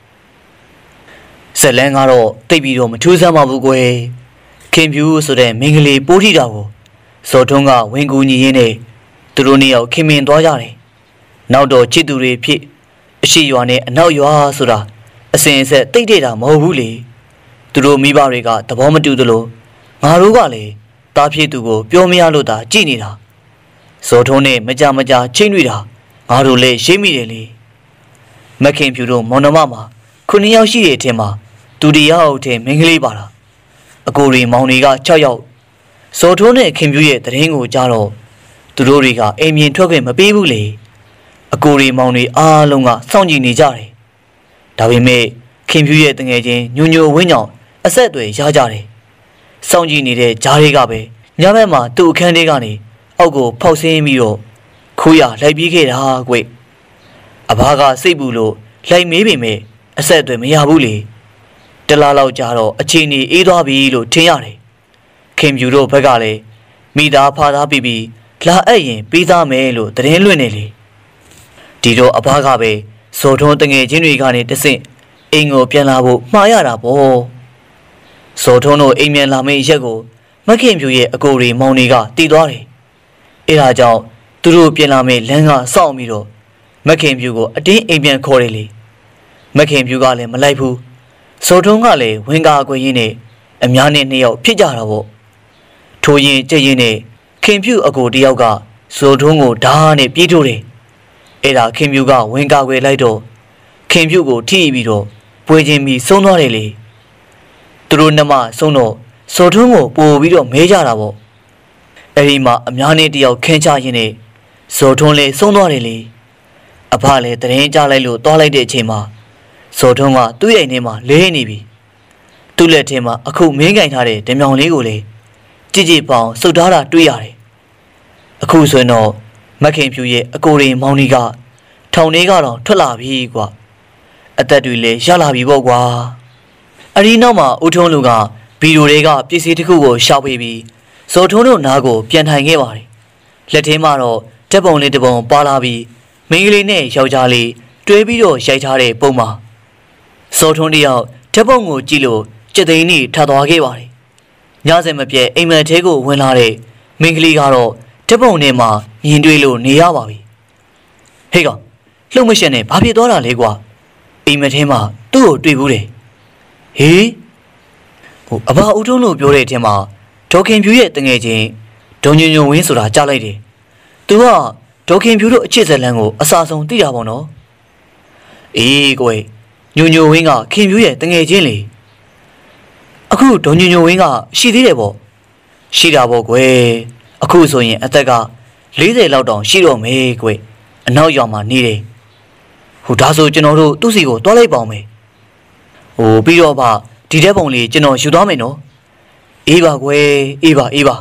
ဇလန်းကတော့တိတ်ပြီးတော့မထူးဆန်းပါဘူးကွယ်ခင်ဖြူဆိုတဲ့မင်းကလေးပိုးထီတာကိုဇော်ထွန်းကဝင်ကူညီရင်းနဲ့သူတို့နှစ်ယောက်ခင်မင်သွားကြတယ်နောက်တော့ချစ်သူတွေဖြစ်အရှိရွာနဲ့အနောက်ရွာဆိုတာအစင်အဆက်တိတ်တဲ့တာမဟုတ်ဘူးလေသူတို့မိဘတွေကသဘောမတူသလိုငါတို့ကလည်းတားဖြစ်သူကိုပြောမရလို့သာကြည်နေတာဇော်ထွန်းနဲ့မကြမကြချင်းတွေ့တာငါတို့လည်းရှင်းမိတယ်လေမခင်ဖြူတို့မောင်နှမမှာခုနှစ်ယောက်ရှိတဲ့အထက်မှာသူတယောက်တည်းမင်းကလေးပါတာအကိုရီမောင်တွေက၆ယောက်ဇော်ထွန်းနဲ့ခင်ဖြူရဲ့တရင်ကိုကြားတော့သူတို့တွေကအိမ်မြင်ထွက်ခွင့်မပေးဘူးလေအကိုရီမောင်တွေအားလုံးကစောင့်ကြည့်နေကြတယ်ဒါပေမဲ့ခင်ဖြူရဲ့တငယ်ချင်းညိုညိုဝင်းကြောင့်အဆက်အသွယ်ရကြတယ်စောင့်ကြည့်နေတဲ့ဂျားတွေကပဲညဘက်မှာသူ့အခန်းထဲကနေအောက်ကိုဖောက်ဆင်းပြီးတော့ခိုးရလိုက်ပြေးခဲ့တာကွအဘကစိတ်ပူလို့လိုက်မေးပေမဲ့အဆက်အသွယ်မရဘူးလေတလားလောက်ကြာတော့အချိန်ကြီးအေးသွားပြီလို့ထင်ရတယ်ခင်ဖြူတို့ဘက်ကလည်းမိသားဖာသားပြီးပြီးလာအပ်ရင်ပေးသားမယ်လို့တရင်လွင့်နေလေဒီတော့အဘကပဲဇော်ထွန်းတငယ်ချင်းတွေကနေတဆင့်အိမ်ကိုပြန်လာဖို့မှားရတာပေါ့ဇော်ထွန်းတို့အိမ်ပြန်လာမယ့်ရက်ကိုမခင်ဖြူရဲ့အကိုတွေမောင်တွေကတည်သွားတယ်အဲဒါကြောင့်သူတို့ပြန်လာမယ့်လမ်းကစောင့်ပြီးတော့မခင်ဖြူကိုအတင်းအိမ်ပြန်ခေါ်တယ်လေမခင်ဖြူကလည်းမလိုက်ဘူးဇော်ထွန်းကလည်းဝင်ကားအကွင်းရင်းနဲ့အများနဲ့နှစ်ယောက်ဖြစ်ကြတာပေါ့ထိုးရင်ကြက်ရင်နဲ့ခင်ဖြူအကိုတယောက်ကဇော်ထွန်းကိုဓာတ်နဲ့ပြေးထိုးတယ်အဲ့ဒါခင်ဖြူကဝင်ကားွယ်လိုက်တော့ခင်ဖြူကိုထိပြီးတော့ပွေချင်းပြီးဆုံးသွားတယ်လေသူတို့နှမဆုံးတော့ဇော်ထွန်းကိုပို့ပြီးတော့မဲကြတာပေါ့အဲ့ဒီမှာအများနဲ့တယောက်ခင်းချရင်းနဲ့ဇော်ထွန်းလည်းဆုံးသွားတယ်လေအဖလည်းတရင်ကြလိုက်လို့သွားလိုက်တဲ့အချိန်မှာဇော်ထွန်းကသူ့ရဲ့နေမှာလဲနေပြီသူ့လက်ထဲမှာအခုမင်းကင်ထားတဲ့ဓမြောင်လေးကိုလေကြည်ကြည်ပေါအောင်စုပ်ထားတာတွေ့ရတယ်အခုဆိုရင်တော့မခင်ဖြူရဲ့အကိုတွေမောင်ကြီးကထောင်ထဲကတော့ထွက်လာပြီကွာအသက်တွေလည်းရလာပြီပေါ့ကွာအဒီနောက်မှာဦးထုံးလူကဗီဒီယိုတွေကပစ္စည်းတစ်ခုကိုရှာဖွေပြီးဇော်ထွန်းတို့နားကိုပြန်ထိုင်ခဲ့ပါတယ်လက်ထဲမှာတော့တက်ပုံလေးတစ်ပုံပါလာပြီးမိန်းကလေးနဲ့ယောက်ျားလေးတွဲပြီးတော့ရိုက်ထားတဲ့ပုံမှာဇော်ထွန်းတယောက်တက်ပုံကိုကြည့်လို့ကြက်သိန်းကြီးထသွားခဲ့ပါတယ်ညစင်မပြတ်အိမ်မက်ထဲကိုဝင်လာတဲ့မိန်းကလေးကတော့တက်ပုံထဲမှာမြင်တွေ့လို့နေရပါပြီဟေးကောင်လှုပ်မရှက်နဲ့ဘာဖြစ်သွားတာလဲကွာအိမ်မက်ထဲမှာသူ့ကိုတွေ့ဘူးတယ်ဟေးဟိုအဘဦးထုံးလို့ပြောတဲ့အထက်မှာဒေါခင်ဖြူရဲ့တငယ်ချင်းဒုံညွညွဝင်းဆိုတာကြားလိုက်တယ်သူကဒေါခင်ဖြူတို့အချစ်ဇလန်းကိုအစာဆုံးသိတာပေါ့နော်အေးကိုယ်ညွညွဝင်းကခင်ဖြူရဲ့တငယ်ချင်းလေအခုဒုံညွညွဝင်းကရှိသေးတယ်ပေါ့ရှိတာပေါ့ကွယ်အခုဆိုရင်အသက်က၄၀လောက်တောင်ရှိတော့မယ်ကွယ်အနောက်ရွာမှာနေတယ်ဟိုဒါဆိုကျွန်တော်တို့သူ့စီကိုတွားလိုက်ပါအောင်မယ်ဟိုပြီးတော့ဗဒီတဲ့ပုံလေးကျွန်တော်ယူသွားမယ်နော်အေးပါကွယ်အေးပါအေးပါ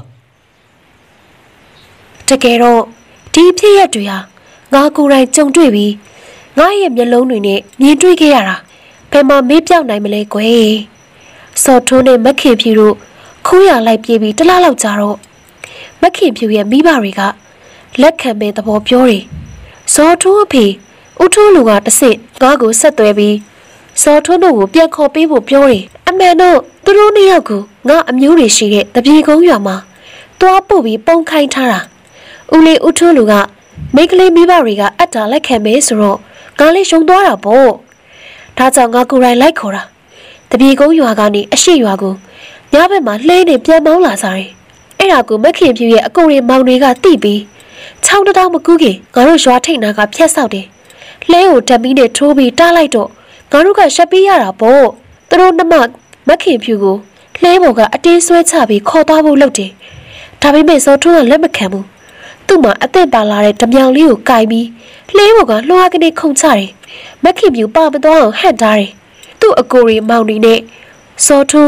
တကယ်တော့ဒီဖြစ်ရက်တွေဟာငါကိုယ်တိုင်ကြုံတွေ့ပြီးငါရဲ့မျက်လုံးတွေနဲ့မြင်တွေ့ခဲ့ရတာဘယ်မှာမေးပြောက်နိုင်မလဲကွယ်စော်ထွန်းနဲ့မခင်ဖြူတို့ခိုးရလိုက်ပြေးပြီးတလားလောက်ကြာတော့မခင်ဖြူရဲ့မိဘတွေကလက်ခံမဲ့သဘောပြောတယ်စော်ထွန်းအဖေဦးထွန်းလူကတဆင့်ငါကိုဆက်သွဲပြီးစော်ထွန်းတို့ကိုပြန်ခေါ်ပေးဖို့ပြောတယ်အမှန်တော့သူတို့နှစ်ယောက်ကိုငါအမျိုးတွေရှိတဲ့တပြေကုန်းရွာမှာတွားပို့ပြီးပုံခိုင်းထားတာဦးလေးဦးထွန်းလူကမိကလေးမိဘတွေကအပ်တာလက်ခံမဲဆိုတော့ငါလေးရှုံသွားတာပေါ့ဒါကြောင့်ငါကိုယ်တိုင်လိုက်ခေါ်တာတပြေကုန်းရွာကနေအရှိရွာကိုညဘက်မှာလှဲနေပြန်မောင်းလာစားတယ်အဲ့ဒါကိုမခင်ဖြူရဲ့အကိုတွေမောင်တွေကတိပြီးချောင်းတောင်မကူးခင်ငါတို့ရွာထိတ်နာကဖြတ်ဆောက်တယ်လှဲကိုတက်ပြီးနဲ့ထိုးပြီးတားလိုက်တော့ငါတို့ကရှက်ပေးရတာပေါ့သူတို့နှမမခင်ဖြူကိုလှဲပေါ်ကအတင်းဆွဲချပြီးခေါ်သွားဖို့လုပ်တယ်ဒါပေမဲ့စောထွန်းကလက်မခံဘူးသူ့မှာအသက်ပါလာတဲ့ဓမြောင်လေးကိုကင်ပြီးလှဲပေါ်ကလွှားကနေခုန်ချတယ်မခင်ဖြူပါမသွားအောင်ဟန့်ထားတယ်သူ့အကိုတွေမောင်တွေနဲ့စောထွန်း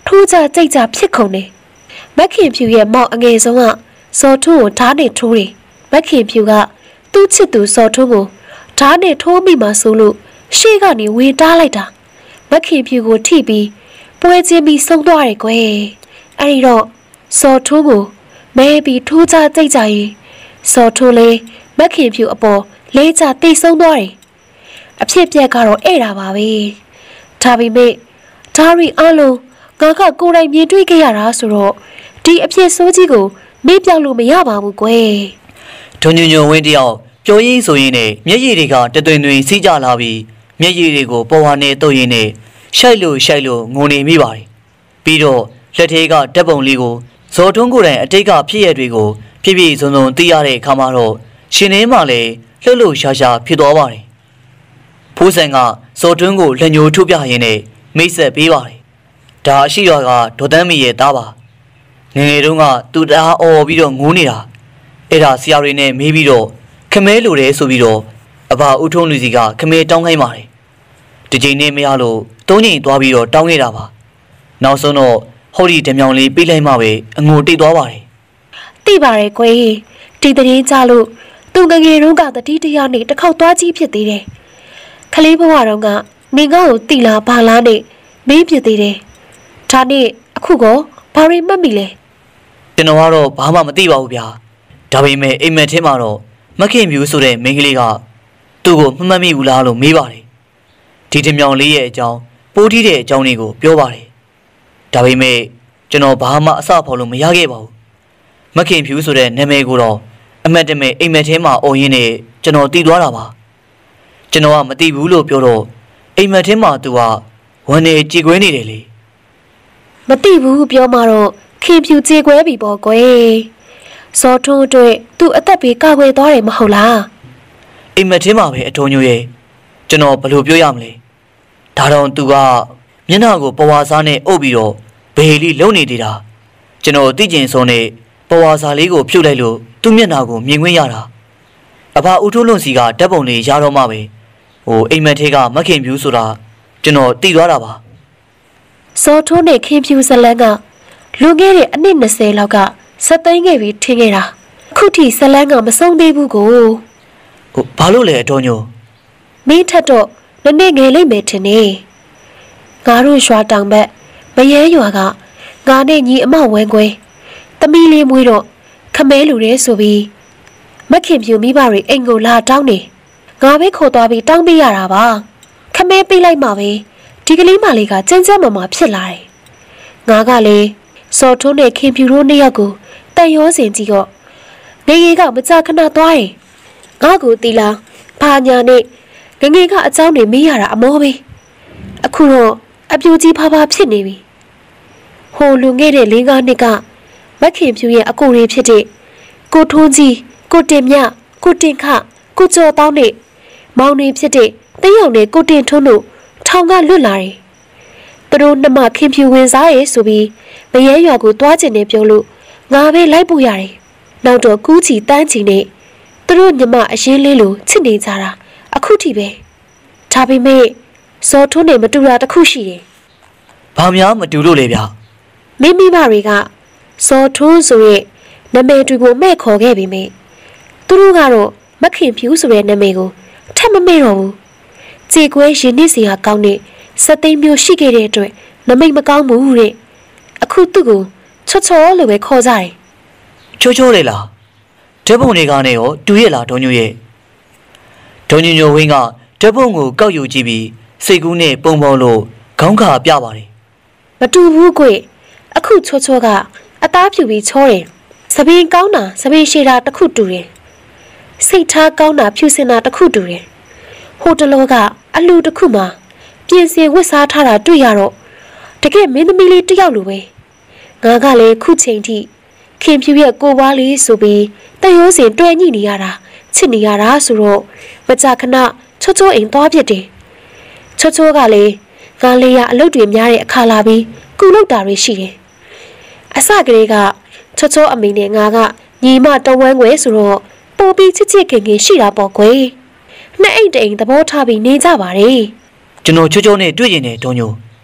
ထိုးကြကြိတ်ကြဖြစ်ကုန်တယ်မက်ခင်ဖြူရဲ့မောက်အငယ်ဆုံးကစော်ထွန်းကိုဓာတ်နဲ့ထိုးတယ်မက်ခင်ဖြူကသူ့ချစ်သူစော်ထွန်းကိုဓာတ်နဲ့ထိုးမိမှဆိုလို့ရှေ့ကနေဝေတားလိုက်တာမက်ခင်ဖြူကိုထိပြီးပွဲချင်းပြီးဆုံးသွားတယ်ကွယ်အဲဒီတော့စော်ထွန်းကိုမဲပြီးထိုးကြကြိတ်ကြရင်စော်ထွန်းလေးမက်ခင်ဖြူအပေါ်လေးချတိတ်ဆုံးသွားတယ်အဖြစ်ပြက်ကတော့အဲ့ဒါပါပဲဒါပေမဲ့ဒါရီအလုံးငါကကိုယ်တိုင်မြင်တွေ့ခဲ့ရတာဆိုတော့ဒီအဖြစ်ဆိုးကြီးကိုမေ့ပြောက်လို့မရပါဘူးကွယ်ဒုံညညဝင်းတယောက်ပြောရင်းဆိုရင်းနဲ့မျက်ရည်တွေကတသွင်သွင်စီးကြလာပြီးမျက်ရည်တွေကိုပေါ်ဝါနဲ့တုပ်ရင်းနဲ့ရှိုက်လို့ရှိုက်လို့ငုံနေမိပါတယ်ပြီးတော့လက်ထဲကဓာတ်ပုံလေးကိုဇော်ထွန်းကိုယ်တိုင်အတိတ်ကဖြစ်ရတွေကိုပြည့်ပြည့်စုံစုံသိရတဲ့အခါမှာတော့ရှင်ထဲမှာလည်းလှုပ်လှုပ်ရှားရှားဖြစ်သွားပါတယ်ဖိုးဆန်ကဇော်ထွန်းကိုလက်ညှိုးထုတ်ပြရင်းနဲ့မိတ်ဆက်ပေးပါတယ်ဒါအရှိတော်ကဒေါ်တန်းမီရဲ့သားပါငငယ်တုန်းကသူတအားအော်ပြီးတော့ငိုးနေတာအဲ့ဒါဆရာတွေနဲ့မေးပြီးတော့ခမဲလိုတယ်ဆိုပြီးတော့အဘဦးထုံးလူစီကခမဲတောင်းခိုင်းပါတယ်ဒီချိန်နဲ့မရလို့သုံးချိန်သွားပြီးတော့တောင်းခဲ့တာပါနောက်ဆုံးတော့ဟော်ဒီဓမြောင်လေးပေးလိုက်မှပဲအငိုတိတ်သွားပါတယ်သိပါတယ်ကွယ်ဒီတရင်ကြလို့သူငငယ်တုန်းကတတိတရားနဲ့တစ်ခေါက်သွားကြည့်ဖြစ်သေးတယ်ခလေးဘဝတုန်းကနေငါ့ကိုတိလာဘာလားနဲ့မေးဖြစ်သေးတယ်ဒါနဲ့အခုကဘာရီမှတ်မိလဲကျွန်တော်ကတော့ဘာမှမသိပါဘူးဗျာဒါပေမဲ့အိမ်မက်ထဲမှာတော့မခင်ပြူဆိုတဲ့မိန်းကလေးကသူ့ကိုမမှတ်မိဘူးလားလို့မေးပါတယ်ဒီတမြောင်လေးရဲ့အကြောင်းပိုးထီးတဲ့အကြောင်းလေးကိုပြောပါတယ်ဒါပေမဲ့ကျွန်တော်ဘာမှအစဖော်လို့မရခဲ့ပါဘူးမခင်ပြူဆိုတဲ့နာမည်ကိုတော့အမတ်တမဲ့အိမ်မက်ထဲမှာអော်ရင်းနဲ့ကျွန်တော်တီးသွားတာပါကျွန်တော်ကမသိဘူးလို့ပြောတော့အိမ်မက်ထဲမှာသူကဝန်နေကြည်ကွဲနေတယ်လေမသိဘူးပြောမှတော့ခင်ဖြူကြေကွဲပြီပေါ့ကွယ်စောထွန်းအတွက်သူ့အသက်ပေးကောက်ွယ်သွားတယ်မဟုတ်လားအိမ်မက်ထဲမှာပဲအထုံးညိုရဲ့ကျွန်တော်ဘယ်လိုပြောရမလဲဒါတော့သူကမျက်နှာကိုပဝါစားနဲ့အုပ်ပြီးတော့ဘေလီလုံနေသေးတာကျွန်တော်သိကျင်စုံနဲ့ပဝါစားလေးကိုဖြုတ်လိုက်လို့သူ့မျက်နှာကိုမြင်ခွင့်ရတာအဘဦးထုံးလွန်စီကဓာတ်ပုံလေးရတော့မှပဲဟိုအိမ်မက်ထဲကမခင်ပြူဆိုတာကျွန်တော်သိသွားတာပါစောထွန်းနဲ့ခင်ဖြူဇလန်းကလွန်ခဲ့တဲ့အနှစ်၂၀လောက်ကဆက်သိမ်းခဲ့ပြီးထင်ခဲ့တာအခုထိဇလန်းကမဆုံးသေးဘူးကိုဟိုဘာလို့လဲအတော်ညိုမင်းထက်တော့နည်းနည်းငယ်လိမ့်မယ်ထင်နေငါတို့ရွာတောင်ဘက်မရဲရွာကငါနဲ့ညီအမဝဲခွဲသမီးလေးမွေးတော့ခမဲလူရဲဆိုပြီးမခင်ဖြူမိဘတွေအိမ်ကိုလာတောင်းနေငါပဲခေါ်သွားပြီးတောင်းပေးရတာပါခမဲပေးလိုက်မှပဲဒီကလေးမလေးကကြမ်းကြမ်းမာမာဖြစ်လာတယ်ငါကလေစော်ထုံးနဲ့ခင်ဖြူတို့နှစ်ယောက်ကိုတန်ရောစင်ကြည့်တော့ငငယ်ကမကြခဏသွားတယ်ငါကိုတီလာဘာညာနဲ့ငငယ်ကအเจ้าတွေမေးရတာအမောပဲအခုတော့အပြူကြီးဖားဖားဖြစ်နေပြီဟိုလူငယ်တဲ့လင်းကားနှစ်ကမခင်ဖြူရဲ့အကိုတွေဖြစ်တဲ့ကိုထုံးကြီးကိုတင်မြကိုတင်ခကိုကျော်တောင်းနဲ့မောင်နေဖြစ်တဲ့တယောက်နဲ့ကိုတင်ထွန်းတို့ထောင်ကလွတ်လာတယ်သူတို့နှမခင်ဖြူဝင်စားရဲဆိုပြီးမရဲရွာကိုတွားကျင်နေပြောလို့ငါပဲလိုက်ပို့ရတယ်နောက်တော့ကူးချီတန်းချီနဲ့သူတို့ညီမအရင်လေးလိုချစ်နေကြတာအခုထိပဲဒါပေမဲ့စောထွန်းနဲ့မတူတာတခုရှိတယ်ဘာများမတူလို့လဲဗျမိမိမတွေကစောထွန်းဆိုရဲ့နာမည်တွေကိုမဲ့ခေါ်ခဲ့ပြီမေသူတို့ကတော့မခင်ဖြူဆိုတဲ့နာမည်ကိုထပ်မမေ့တော့ဘူးကြေကွဲရင်နစ်စီဟာကောင်းတဲ့စက်သိမ်းမျိုးရှိခဲ့တဲ့အတွက်နမိတ်မကောင်းဘူးတဲ့အခုသူ့ကိုချောချောလို့ပဲခေါ်ကြတယ်ချိုးချိုးလေလားဓာတ်ပုံတွေကနေရောတူရဲ့လားဒုံညိုရဲ့ဒုံညိုညိုဝင်းကဓာတ်ပုံကိုကောက်ယူကြည့်ပြီးစိတ်ကူးနဲ့ပုံပေါ်လို့ခေါင်းခါပြပါတယ်မတူဘူးကွအခုချောချောကအသားဖြူပြီးချောတယ်သပင်ကောင်းတာသပင်ရှည်တာတစ်ခုတူတယ်စိတ်ထားကောင်းတာဖြူစင်တာတစ်ခုတူတယ်ဟိုတလောကအလူတစ်ခုမှာပြင်ဆင်ဝတ်စားထားတာတွေ့ရတော့တကယ်မင်းသမီးလေးတယောက်လိုပဲငါကလည်းခုချိန်ထိခင်ဖြူရဲ့ကိုပွားလေးဆိုပြီးတရိုးစင်တွဲညှိနေရတာချစ်နေရတာဆိုတော့မကြခဏချောချောအိမ်သွားဖြစ်တယ်ချောချောကလည်းငါလေးရအလုပ်တွေများတဲ့အခါလာပြီးကုလုပ်တာတွေရှိတယ်အစကလေးကချောချောအမေနဲ့ငါကညီမတဝမ်းွယ်ဆိုတော့ပိုပြီးချစ်ချစ်ခင်ခင်ရှိတာပေါ့ကွယ်နှစ်အိမ်တိမ်သဘောထားပြီးနေကြပါလေကျွန်တော်ချိုးချိုးနဲ့တွေ့ရင်လည်းဒုံညို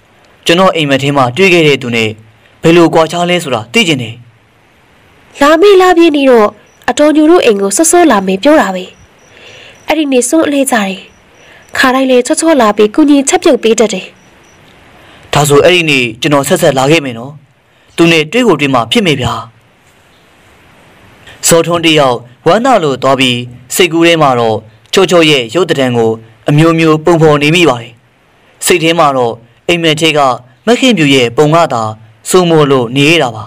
ကျွန်တော်အိမ်မက်ထဲမှာတွေ့ခဲ့တဲ့သူနဲ့ဘယ်လိုကြွားချလဲဆိုတာသိကျင်တယ်လာမေးလာပြင်းနေတော့အတော်ညူတို့အိမ်ကိုဆွဆွလာမေးပြောတာပဲအဲ့ဒီနေ့စွန့်အလေးကြတယ်ခါတိုင်းလေချောချောလာပြီးကုညီချက်ပြုတ်ပေးတတ်တယ်ဒါဆိုအဲ့ဒီနေ့ကျွန်တော်ဆက်ဆက်လာခဲ့မယ်နော်သူနဲ့တွေ့ကိုတွေ့မှဖြစ်မေဗျာစောထွန်းတယောက်ဝမ်းသာလို့သွားပြီးစိတ်ကူးထဲမှာတော့ချိုချိုရဲ့ရုပ်တံကိုအမျိုးမျိုးပုံဖော်နေမိပါတယ်စိတ်ထဲမှာတော့အိမ်မက်ထဲကမခင်ပြူရဲ့ပုံကသာစုံမို့လို့နေရတာပါ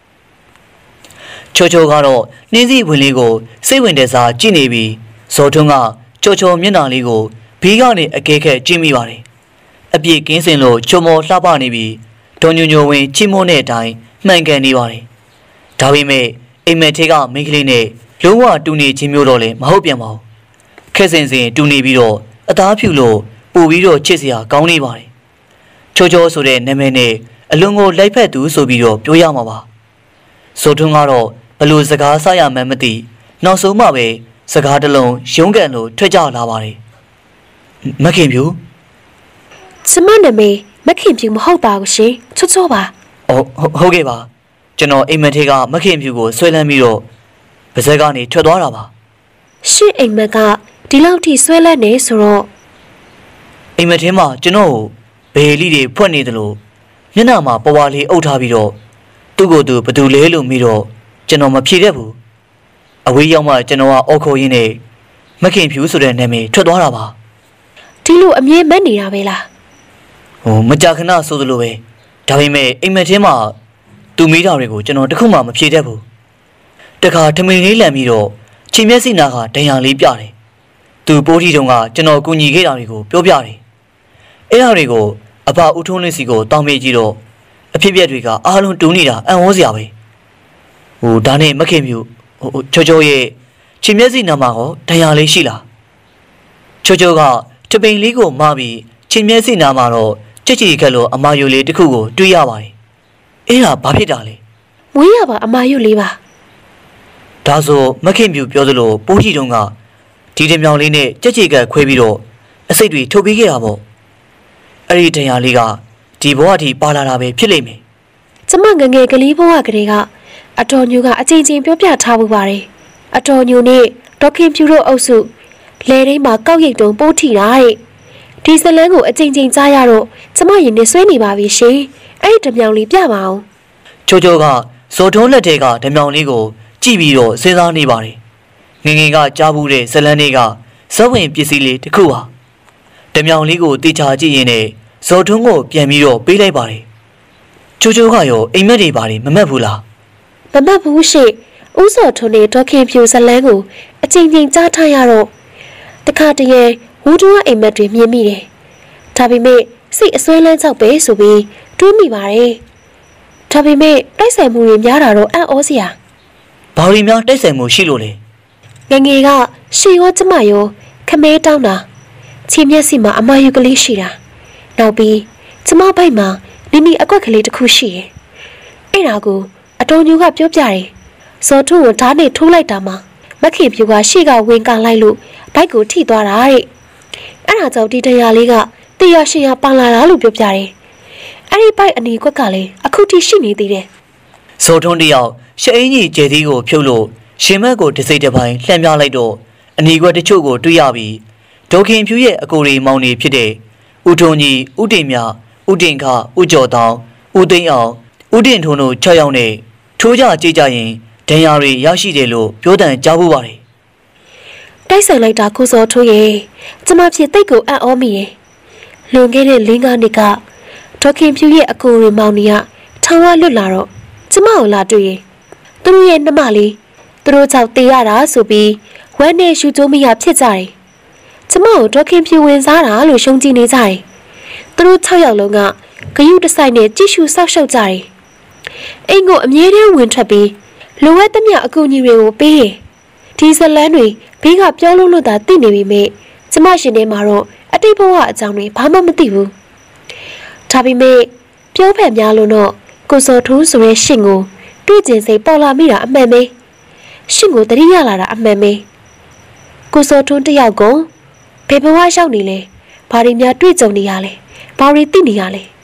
ချိုချိုကတော့နှင်းစီဝင်လေးကိုစိတ်ဝင်တဲ့စားကြည့်နေပြီးဇော်ထွန်းကချိုချိုမျက်နှာလေးကိုဘီးကနေအကဲခက်ကြည့်မိပါတယ်အပြည့်ကင်းစင်လို့ချုံမောလှပနေပြီးဒေါ်ညိုညိုဝင်ချီမိုးတဲ့အတိုင်းမှန်ကန်နေပါတယ်ဒါပေမဲ့အိမ်မက်ထဲကမိန်းကလေးနဲ့လုံးဝတူနေခြင်းမျိုးတော့လည်းမဟုတ်ပြန်ပါဘူးခက်စင်စင်တူနေပြီးတော့အသားဖြူလို့ပူပြီးတော့ချစ်စရာကောင်းနေပါတယ်ချိုချိုဆိုတဲ့နာမည်နဲ့အလွန်ကိုလိုက်ဖက်သူဆိုပြီးတော့ပြောရမှာပါဇော်ထွန်းကတော့ဘလို့စကားဆရမှန်းမသိနောက်ဆုံးမှပဲစကားတစ်လုံးရုံးကန်လို့ထွက်ကြလာပါတယ်မခင်ပြူကျမနာမည်မခင်ပြူမဟုတ်ပါဘူးရှင်ချောချောပါအော်ဟုတ်ကဲ့ပါကျွန်တော်အိမ်မက်ထဲကမခင်ပြူကိုဆွဲလန်းပြီးတော့ပါဇက်ကနေထွက်သွားတာပါရှင့်အိမ်မက်ကဒီလောက်ထိဆွဲလန်းနေဆိုတော့အိမ်မက်ထဲမှာကျွန်တော်ကိုဘေလီတွေဖွက်နေတယ်လို့မျက်နှာမှာပွားလေးအုပ်ထားပြီးတော့သူ့ကိုယ်သူဘသူလဲလို့မိတော့ကျွန်တော်မဖြေတတ်ဘူးအဝေးရောက်မှကျွန်တော်ကအော်ခိုရင်းနဲ့မခင်ဖြူဆိုတဲ့နာမည်ထွက်သွားတာပါဒီလိုအမြဲမက်နေတာပဲလားဟိုမကြာခဏဆိုသလိုပဲဒါပေမဲ့အိမ်မက်ထဲမှာသူမိတာတွေကိုကျွန်တော်တခုမှမဖြေတတ်ဘူးတခါထမင်းလေးလန်ပြီးတော့ချီမျက်စိနာကဒဏ်ရာလေးပြတယ်သူပိုးထီတုံကကျွန်တော်ကူညီခဲ့တာတွေကိုပြောပြတယ်အဲ့ဒါတွေကိုအဖဦးထုံးလင်းစီကိုတောင်းမေးကြည့်တော့အဖြစ်ပြက်တွေကအားလုံးတူးနေတာအံ့ဩစရာပဲဟိုဒါနဲ့မခင်မျိုးဟိုချိုချိုရဲ့ချီမျက်စိနာမှာကောဒဏ်ရာလေးရှိလားချိုချိုကတပိန်လေးကိုမပြီးချီမျက်စိနာမှာတော့ကြက်ချီခက်လို့အမာယိုလေးတစ်ခုကိုတွေးရပါတယ်အဲ့ဒါဘာဖြစ်တာလဲမွေးရပါအမာယိုလေးပါဒါဆိုမခင်မျိုးပြောသလိုပိုးထီတုံကဒီတမြောင်လေးနဲ့ကြက်ချီခက်ခွဲပြီးတော့အစိတ်တွေထုတ်ပေးခဲ့တာပေါ့အဲ့ဒီတရားလေးကဒီဘဝအထိပါလာတာပဲဖြစ်လိမ့်မယ်ကျမငငယ်ကလေးဘဝကလေးကအတော်ညိုကအချင်းချင်းပြောပြထားမှုပါတယ်အတော်ညိုနဲ့ဒေါခင်ဖြူတို့အုပ်စုလဲရင်းမှာကောက်ရိတ်တုံပိုးထီတာတဲ့ဒီဇလန်းကိုအချင်းချင်းကြားရတော့ကျမရင်နဲ့ဆွဲနေပါပြီရှင်အဲ့ဒီဓမြောင်လေးပြပါအောင်ချိုချိုကဇော်ထုံးလက်ထဲကဓမြောင်လေးကိုကြည့်ပြီးတော့စဉ်းစားနေပါတယ်ငငယ်ကကြားဘူးတဲ့ဇလန်းလေးကဇက်ဝင်ပစ္စည်းလေးတစ်ခုဟာဓမြောင်လေးကိုတေချာကြည့်ရင်လည်းဇော်ထွန်းကိုပြန်ပြီးတော့ပေးလိုက်ပါတယ်ချိုချိုကရောအိမ်မက်တွေပါတယ်မမက်ဘူးလားမမတ်ဘူးရှိဥစော်ထွန်းနဲ့ဒေါခင်ဖြူဇလန်းကိုအချင်းချင်းကြားထားရတော့တခါတည်းဝူတူကအိမ်မက်တွေမြင်မိတယ်ဒါပေမဲ့စိတ်အစွဲလန်းကြောက်ပဲဆိုပြီးတွေးမိပါတယ်ဒါပေမဲ့တိုက်ဆိုင်မှုတွေများတာတော့အံ့ဩစရာဘာတွေများတိုက်ဆိုင်မှုရှိလို့လဲငငယ်ကရှီရောကျမရောခမဲတောင်းတာချီမျက်စိမှာအမယူကလေးရှိတာနောက်ပြီးကျမဘိုက်မှာနီနီအကွက်ကလေးတစ်ခုရှိတယ်အဲ့ဒါကိုအတော်ညူကပြောပြတယ်ဇော်ထုကိုဓာတ်နဲ့ထိုးလိုက်တာမှမခင်ပြူကရှေ့ကဝင်ကလိုက်လို့ဘိုက်ကိုထိသွားတာတဲ့အဲ့ဒါကြောင့်ဒီတရားလေးကတေရရှင်ရပန်လာတာလို့ပြောပြတယ်အဲ့ဒီဘိုက်အနီကွက်ကလည်းအခုထိရှိနေသေးတယ်ဇော်ထွန်းတယောက်ရှအင်းကြီးကျဲသီးကိုဖြုတ်လို့ရှင်မက်ကိုတစ်စိတ်တစ်ပိုင်းလှမ်းပြလိုက်တော့အနီကွက်တချို့ကိုတွေ့ရပြီးဒေါခင်ဖြူရဲ့အကိုရီမောင်နေဖြစ်တဲ့ဦးထုံကြီးဦးတင်မြဦးတင်ခဦးကျော်တောင်ဦးသိန်းအောင်ဦးတင်ထွန်းတို့၆ယောက်နဲ့ထိုးကြကြည့်ကြရင်ဒဏ်ရာတွေရရှိတယ်လို့ပြောတဲ့ကြားဖို့ပါတယ်တိုက်ဆိုင်လိုက်တာကိုစောထိုးရဲ့ကျမဖြစ်တိတ်ကိုအံ့ဩမိတယ်လွန်ခဲ့တဲ့၄-၅နှစ်ကဒေါခင်ဖြူရဲ့အကိုရီမောင်နေကထောင်ဝလွတ်လာတော့ကျမကိုလာတွေ့ရင်သူတို့ရဲ့နှမလေးသူတို့ကြောင့်တေးရတာဆိုပြီးဝမ်းနဲ့ရှူကျိုးမိရဖြစ်ကြတယ်ကျမကိုဒေါခင်ဖြူဝင်စားတာလို့ရှုံးကြည့်နေကြတယ်သူတို့၆ယောက်လုံးကဂယုတဆိုင်နဲ့ကြည့်ရှုစောက်ရှောက်ကြတယ်အိမ်ကိုအမြဲတမ်းဝင်ထွက်ပြီးလိုအပ်သမျှအကူအညီတွေကိုပေးတယ်ဒီဇလန်းတွေဘေးကပြောလို့လို့သာသိနေပြီမေကျမရှင်ထဲမှာတော့အတိတ်ဘဝအကြောင်းတွေဘာမှမသိဘူးဒါပေမဲ့ပြောဖက်များလို့တော့ကိုစောထိုးဆိုတဲ့ရှင်ကိုတွေ့ကျင်စိတ်ပေါ်လာမိတာအမှန်ပဲရှင်ကိုတတိယလာတာအမှန်ပဲကိုစောထွန်းတယောက်ကဘယ်ဘဝရောက်နေလဲဘာတွေများတွေ့ကြုံနေရလဲဘာတွေသိနေရလဲ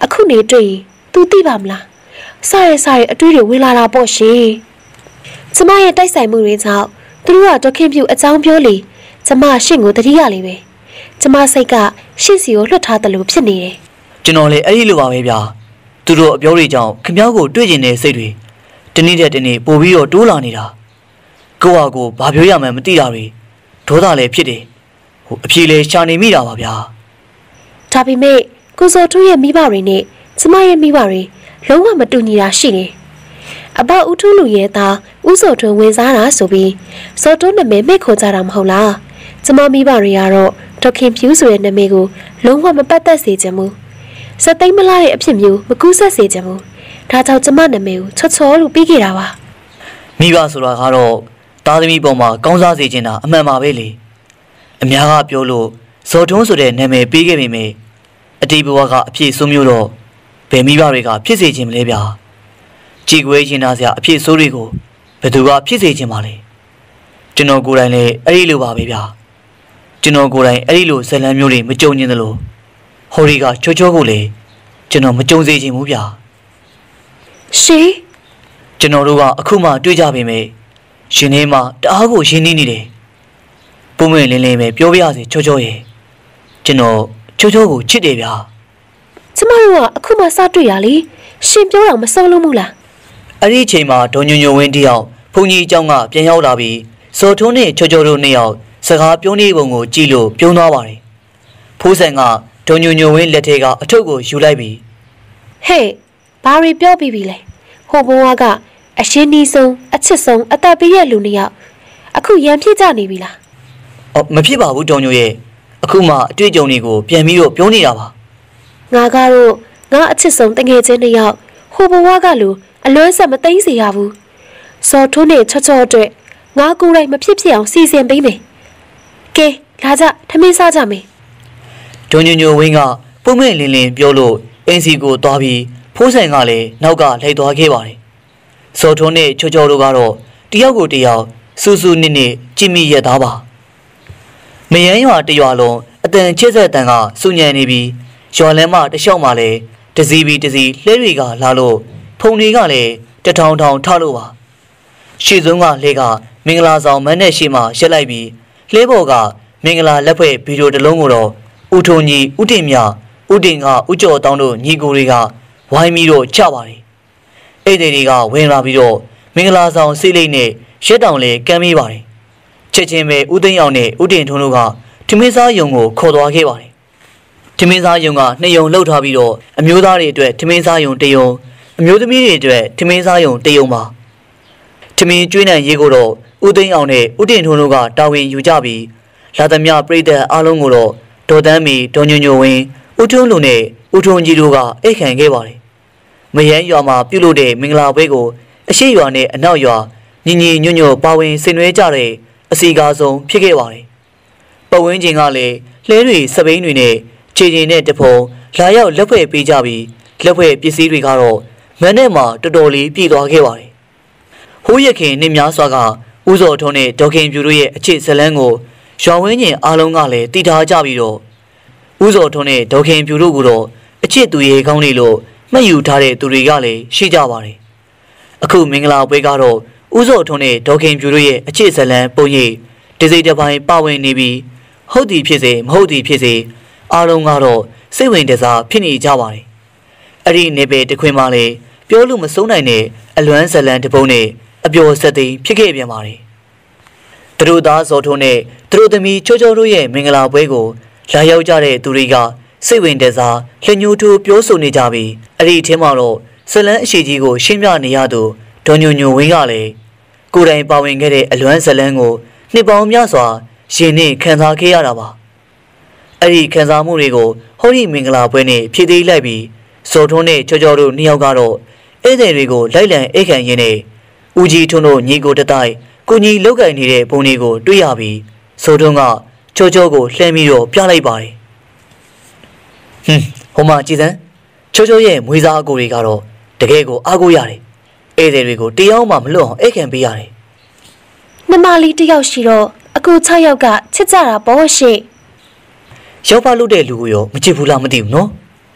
အခုနေတွေ့ရင် तू သိပါမလားစားရစားရအတွေးတွေဝင်လာတာပေါ့ရှင်ကျမရဲ့တိုက်ဆိုင်မှုတွေကြောင့်သူတို့ကဒေါခင်ပြူအကြောင်းပြောလေကျမရှင့်ကိုတတိယလေးပဲကျမစိတ်ကရှင့်စီကိုလွှတ်ထားတယ်လို့ဖြစ်နေတယ်ကျွန်တော်လည်းအဲ့ဒီလိုပါပဲဗျာသူတို့အပြောတွေကြောင့်ခင်ဗျားကိုတွေ့ကျင်တဲ့စိတ်တွေတနေ့တဲ့တနေ့ပို့ပြီးတော့တိုးလာနေတာကိုယ့်ဟာကိုယ်ဘာပြောရမှန်းမသိတာတွေဒေါသလည်းဖြစ်တယ်ဟိုအဖြေလည်းရှာနေမိတာပါဗျာဒါပေမဲ့ကိုစောထွန်းရဲ့မိဘတွေနဲ့ကျမရဲ့မိဘတွေလုံးဝမတူညီတာရှိတယ်အဘဦးထုလူရဲ့သားဦးစောထွန်းဝင်စားတာဆိုပြီးစောထွန်းနာမည်မိတ်ခေါ်ကြတာမဟုတ်လားကျမမိဘတွေကတော့ဒေါခင်ဖြူဆိုတဲ့နာမည်ကိုလုံးဝမပတ်သက်စေချင်ဘူးစက်သိမ်းမလားတဲ့အဖြစ်မျိုးမကူးဆက်စေချင်ဘူးဒါကြောင့်ကျမနာမည်ကိုချော့ချောလို့ပြီးခဲ့တာပါမိဘဆိုတာကတော့သားသမီးပေါ်မှာကောင်းစားစေချင်တာအမှန်ပါပဲလေအများကပြောလို့ဇော်ထွန်းဆိုတဲ့နာမည်ပေးခဲ့ပေမယ့်အတိတ်ဘဝကအဖြစ်ဆိုးမျိုးတော့ဘယ်မိဘတွေကဖြစ်စေခြင်းမလဲဗျာကြည်ကွဲရင်သားစရာအဖြစ်ဆိုးတွေကိုဘယ်သူကဖြစ်စေခြင်းပါလဲကျွန်တော်ကိုယ်တိုင်လည်းအဲ့ဒီလိုပါပဲဗျာကျွန်တော်ကိုယ်တိုင်အဲ့ဒီလိုဇလံမျိုးတွေမကြုံကျင်သလိုဟော်ရီကချောချောကိုလည်းကျွန်တော်မကြုံစေခြင်းဘူးဗျာရှင်ကျွန်တော်တို့ကအခုမှတွေ့ကြပေမယ့်ရှင်ထဲမှာတအားကိုရင်းနှီးနေတယ်ပုံမင်းလင်းလင်းပဲပြောပြရစီချောချောရဲ့ကျွန်တော်ချောချောကိုချစ်တယ်ဗျာကျမတို့ကအခုမှစတွေ့ရလေရှင်ပြောတော့မဆုံးလို့မလားအဲ့ဒီအချိန်မှာဒေါ်ညိုညိုဝင်းတယောက်ဘုန်းကြီးအကြောင်းကပြန်ရောက်လာပြီးစော်ထွန်းနဲ့ချောချောတို့နှစ်ယောက်စကားပြောနေပုံကိုကြည့်လို့ပြုံးသွားပါတယ်ဖိုးဆန်ကဒေါ်ညိုညိုဝင်းလက်ထဲကအထုပ်ကိုယူလိုက်ပြီးဟဲ့ဘာရီပြောပြီးပြီလဲဟိုဘဝကအရှင်းနီးဆုံးအချစ်ဆုံးအသက်ပေးရဲ့လူနှစ်ယောက်အခုရန်ဖြစ်ကြနေပြီလားအော်မဖြစ်ပါဘူးဒေါ်ညိုရဲ့အခုမှအတွေ့အကြုံတွေကိုပြန်ပြီးတော့ပြောနေတာပါငါကတော့ငါအချစ်ဆုံးတငယ်ချင်းနှစ်ယောက်ဟိုဘဝကလူအလွမ်းဆက်မသိမ်းစေရဘူးစော်ထွန်းနဲ့ချော့ချော့အတွက်ငါကိုယ်တိုင်မဖြစ်ဖြစ်အောင်စီစဉ်ပေးမယ်ကဲလာကြထမင်းစားကြမယ်ဒေါ်ညိုညိုဝင်းကပုံမဲ့လင်းလင်းပြောလို့အင်းစီကိုသွားပြီးဖိုးဆိုင်ကလည်းနောက်ကလိုက်သွားခဲ့ပါတယ်စော်ထွန်းနဲ့ချောချောတို့ကတော့တယောက်ကိုတယောက်စူးစူးနစ်နစ်ကြည့်မိရသားပါမယန်းရွာတရွာလုံးအတန်ချစ်ဆက်တန်ကစူညံနေပြီးရွာလမ်းမတလျှောက်မှာလည်းတစီပြီးတစီလှဲတွေကလာလို့ဖုန်တွေကလည်းတထောင်ထောင်ထလို့ပါရှေ့ဆုံးကလှဲကမင်္ဂလာဆောင်မန်းနဲ့ရှေ့မှာရက်လိုက်ပြီးလှဲပေါ်ကမင်္ဂလာလက်ဖွဲ့ဗီဒီယိုတစ်လုံးကိုတော့ဦးထုံကြီးဦးတင်မြဦးတင်ကဦးကျော်တောင်းတို့ညီကိုတွေကဝိုင်းပြီးတော့ချပါတယ်အဲ့ဒီတွေကဝင်လာပြီးတော့မင်္ဂလာဆောင်စိတ်လိတ်နဲ့ရက်တောင်လေးကမ်းမိပါတယ်ချက်ချင်းပဲဦးသိန်းအောင်နဲ့ဦးတင်ထွန်းတို့ကထမင်းစားယုံကိုခေါ်သွားခဲ့ပါတယ်ထမင်းစားယုံကနှစ်ယုံလှုပ်ထားပြီးတော့အမျိုးသားတွေအတွက်ထမင်းစားယုံတစ်ယုံအမျိုးသမီးတွေအတွက်ထမင်းစားယုံတစ်ယုံပါထမင်းကျွေးနိုင်ရေးကိုတော့ဦးသိန်းအောင်နဲ့ဦးတင်ထွန်းတို့ကတာဝန်ယူကြပြီးလာသမျှပြည်သက်အားလုံးကိုတော့ဒေါ်တန်းမီဒေါ်ညိုညိုဝင်းဦးထွန်းလူနဲ့ဦးထွန်းကြီးတို့ကအိတ်ခံခဲ့ပါတယ်မယန်းရွာမှာပြုလုပ်တဲ့မင်္ဂလာပွဲကိုအရှိရွာနဲ့အနောက်ရွာညီညီညွတ်ညွတ်ပါဝင်ဆင်နွှဲကြတဲ့အစီကားဆုံးဖြစ်ခဲ့ပါတယ်ပတ်ဝန်းကျင်ကလည်းလှဲတွေစပိန်တွေနဲ့ခြေကျင်နဲ့တဖုံလာရောက်လက်ဖွဲ့ပေးကြပြီးလက်ဖွဲ့ပစ္စည်းတွေကတော့မန်းနဲ့မှတော်တော်လေးပြည်သွားခဲ့ပါတယ်ဟိုးရခင်နှစ်များစွာကဦးစော်ထွန်းနဲ့ဒေါခင်ပြူတို့ရဲ့အခြေဇလန်းကိုရွာဝင်းကျင်အားလုံးကလည်းတည်ထားကြပြီးတော့ဦးစော်ထွန်းနဲ့ဒေါခင်ပြူတို့ကတော့အချစ်သူရေကောင်းနေလို့မှတ်ယူထားတဲ့သူတွေကလည်းရှိကြပါတယ်အခုမင်္ဂလာပွဲကတော့ဦးစော်ထွန်းနဲ့ဒေါခင်ပြူတို့ရဲ့အခြေဇလန်းပုံရိပ်ဒီစိတ်တစ်ပိုင်းပါဝင်နေပြီးဟုတ်သည်ဖြစ်စေမဟုတ်သည်ဖြစ်စေအားလုံးကတော့စိတ်ဝင်တစားဖြစ်နေကြပါတယ်အဲ့ဒီနေပေတခွင်မှလည်းပြောလို့မဆုံးနိုင်တဲ့အလွမ်းဇလန်းတစ်ပုံနဲ့အပျော်ဆက်သိမ်းဖြစ်ခဲ့ပြန်ပါတယ်သူတို့သားစော်ထွန်းနဲ့သူတို့သမီးချောချောတို့ရဲ့မင်္ဂလာပွဲကိုလာရောက်ကြတဲ့သူတွေကစိတ်ဝင်တစားလက်ညှိုးထိုးပြောဆိုနေကြပြီးအဲ့ဒီအထင်းမှာတော့ဇလန်းအရှိကြီးကိုရှင်းပြနေရသူဒေါ်ညိုညိုဝင်းကလည်းကိုယ်တိုင်ပါဝင်ခဲ့တဲ့အလွမ်းဇလန်းကိုနှစ်ပေါင်းများစွာရှင်နဲ့ခံစားခဲ့ရတာပါအဲ့ဒီခံစားမှုတွေကိုဟောဒီမင်္ဂလာပွဲနဲ့ဖြည့်သိမ်းလိုက်ပြီးစော်ထွန်းနဲ့ချောချောတို့နှစ်ယောက်ကတော့ဧည့်သည်တွေကိုလိုက်လံအိတ်ခံရင်းနဲ့ဦးကြီးထွန်းတို့ညီကိုတတိုက်ကိုကြီးလောက်ကင်နေတဲ့ပုံတွေကိုတွေ့ရပြီးစော်ထွန်းကချောချောကိုလှမ်းပြီးတော့ပြလိုက်ပါတယ်ဟွန်းဟိုမှာကြည်စမ်းချောချောရဲ့မွေးစားအကိုတွေကတော့တကယ်ကိုအားကိုးရတယ်ဧည့်သည်တွေကိုတရားမှမလွတ်အောင်အိတ်ခံပေးရတယ်နှမလေးတယောက်ရှိတော့အကူ၆ယောက်ကချစ်ကြတာပေါ့ရှင့်ရောက်ပါလို့တဲ့လူကိုရောမချစ်ဘူးလားမသိဘူးနော်နှ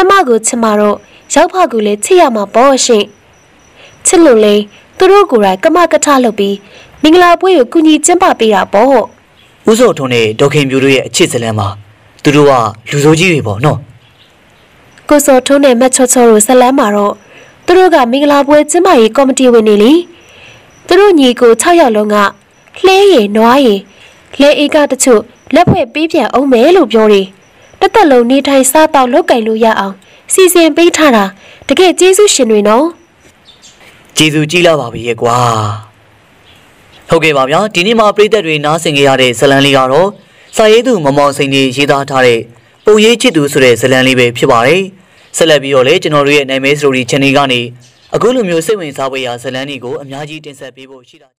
နှမကိုချစ်မှာတော့ရောက်ဖကူလည်းချစ်ရမှာပေါ့ရှင်ချစ်လို့လေသူတို့ကိုယ်တိုင်ကမကထလုပ်ပြီးမင်္ဂလာပွဲကိုကုညီကျင်းပပေးတာပေါ့ဦးစောထွန်းနဲ့ဒေါခင်ပြူတို့ရဲ့အချစ်ဇလန်းမှာသူတို့ကလူဆိုးကြီးတွေပေါ့နော်ကိုစောထွန်းနဲ့မတ်ချောချောတို့ဇလန်းမှာတော့သူတို့ကမင်္ဂလာပွဲကျင်းပရေးကော်မတီဝင်နေလေသူတို့ညီကို၆ယောက်လုံးကလှဲရည်နွားရည်လဲအေးကတချို့လက်ဖွဲ့ပေးပြန်အောင်မယ်လို့ပြောတယ်တသက်လုံးနေထိုင်စားတော့လုတ်ကင်လို့ရအောင်စီစဉ်ပေးထားတာတကယ်ကျေးဇူးရှင်တွေနော်ကျေးဇူးကြီးလာပါပြီရဲ့ကွာဟုတ်ကဲ့ပါဗျာဒီနေ့မှာပြည်သက်တွေနားဆင်ကြရတဲ့ဇလန်းလေးကတော့စာရေးသူမမောင်စိန်ကြီးရေးသားထားတဲ့ပုံရေးချစ်သူဆိုတဲ့ဇလန်းလေးပဲဖြစ်ပါတယ်ဆက်လက်ပြီးတော့လေကျွန်တော်တို့ရဲ့နိုင်မဲစတိုရီ channel ကနေအခုလိုမျိုးစိတ်ဝင်စားဖွယ်ရာဇလန်းတွေကိုအများကြီးတင်ဆက်ပေးဖို့ရှိတာ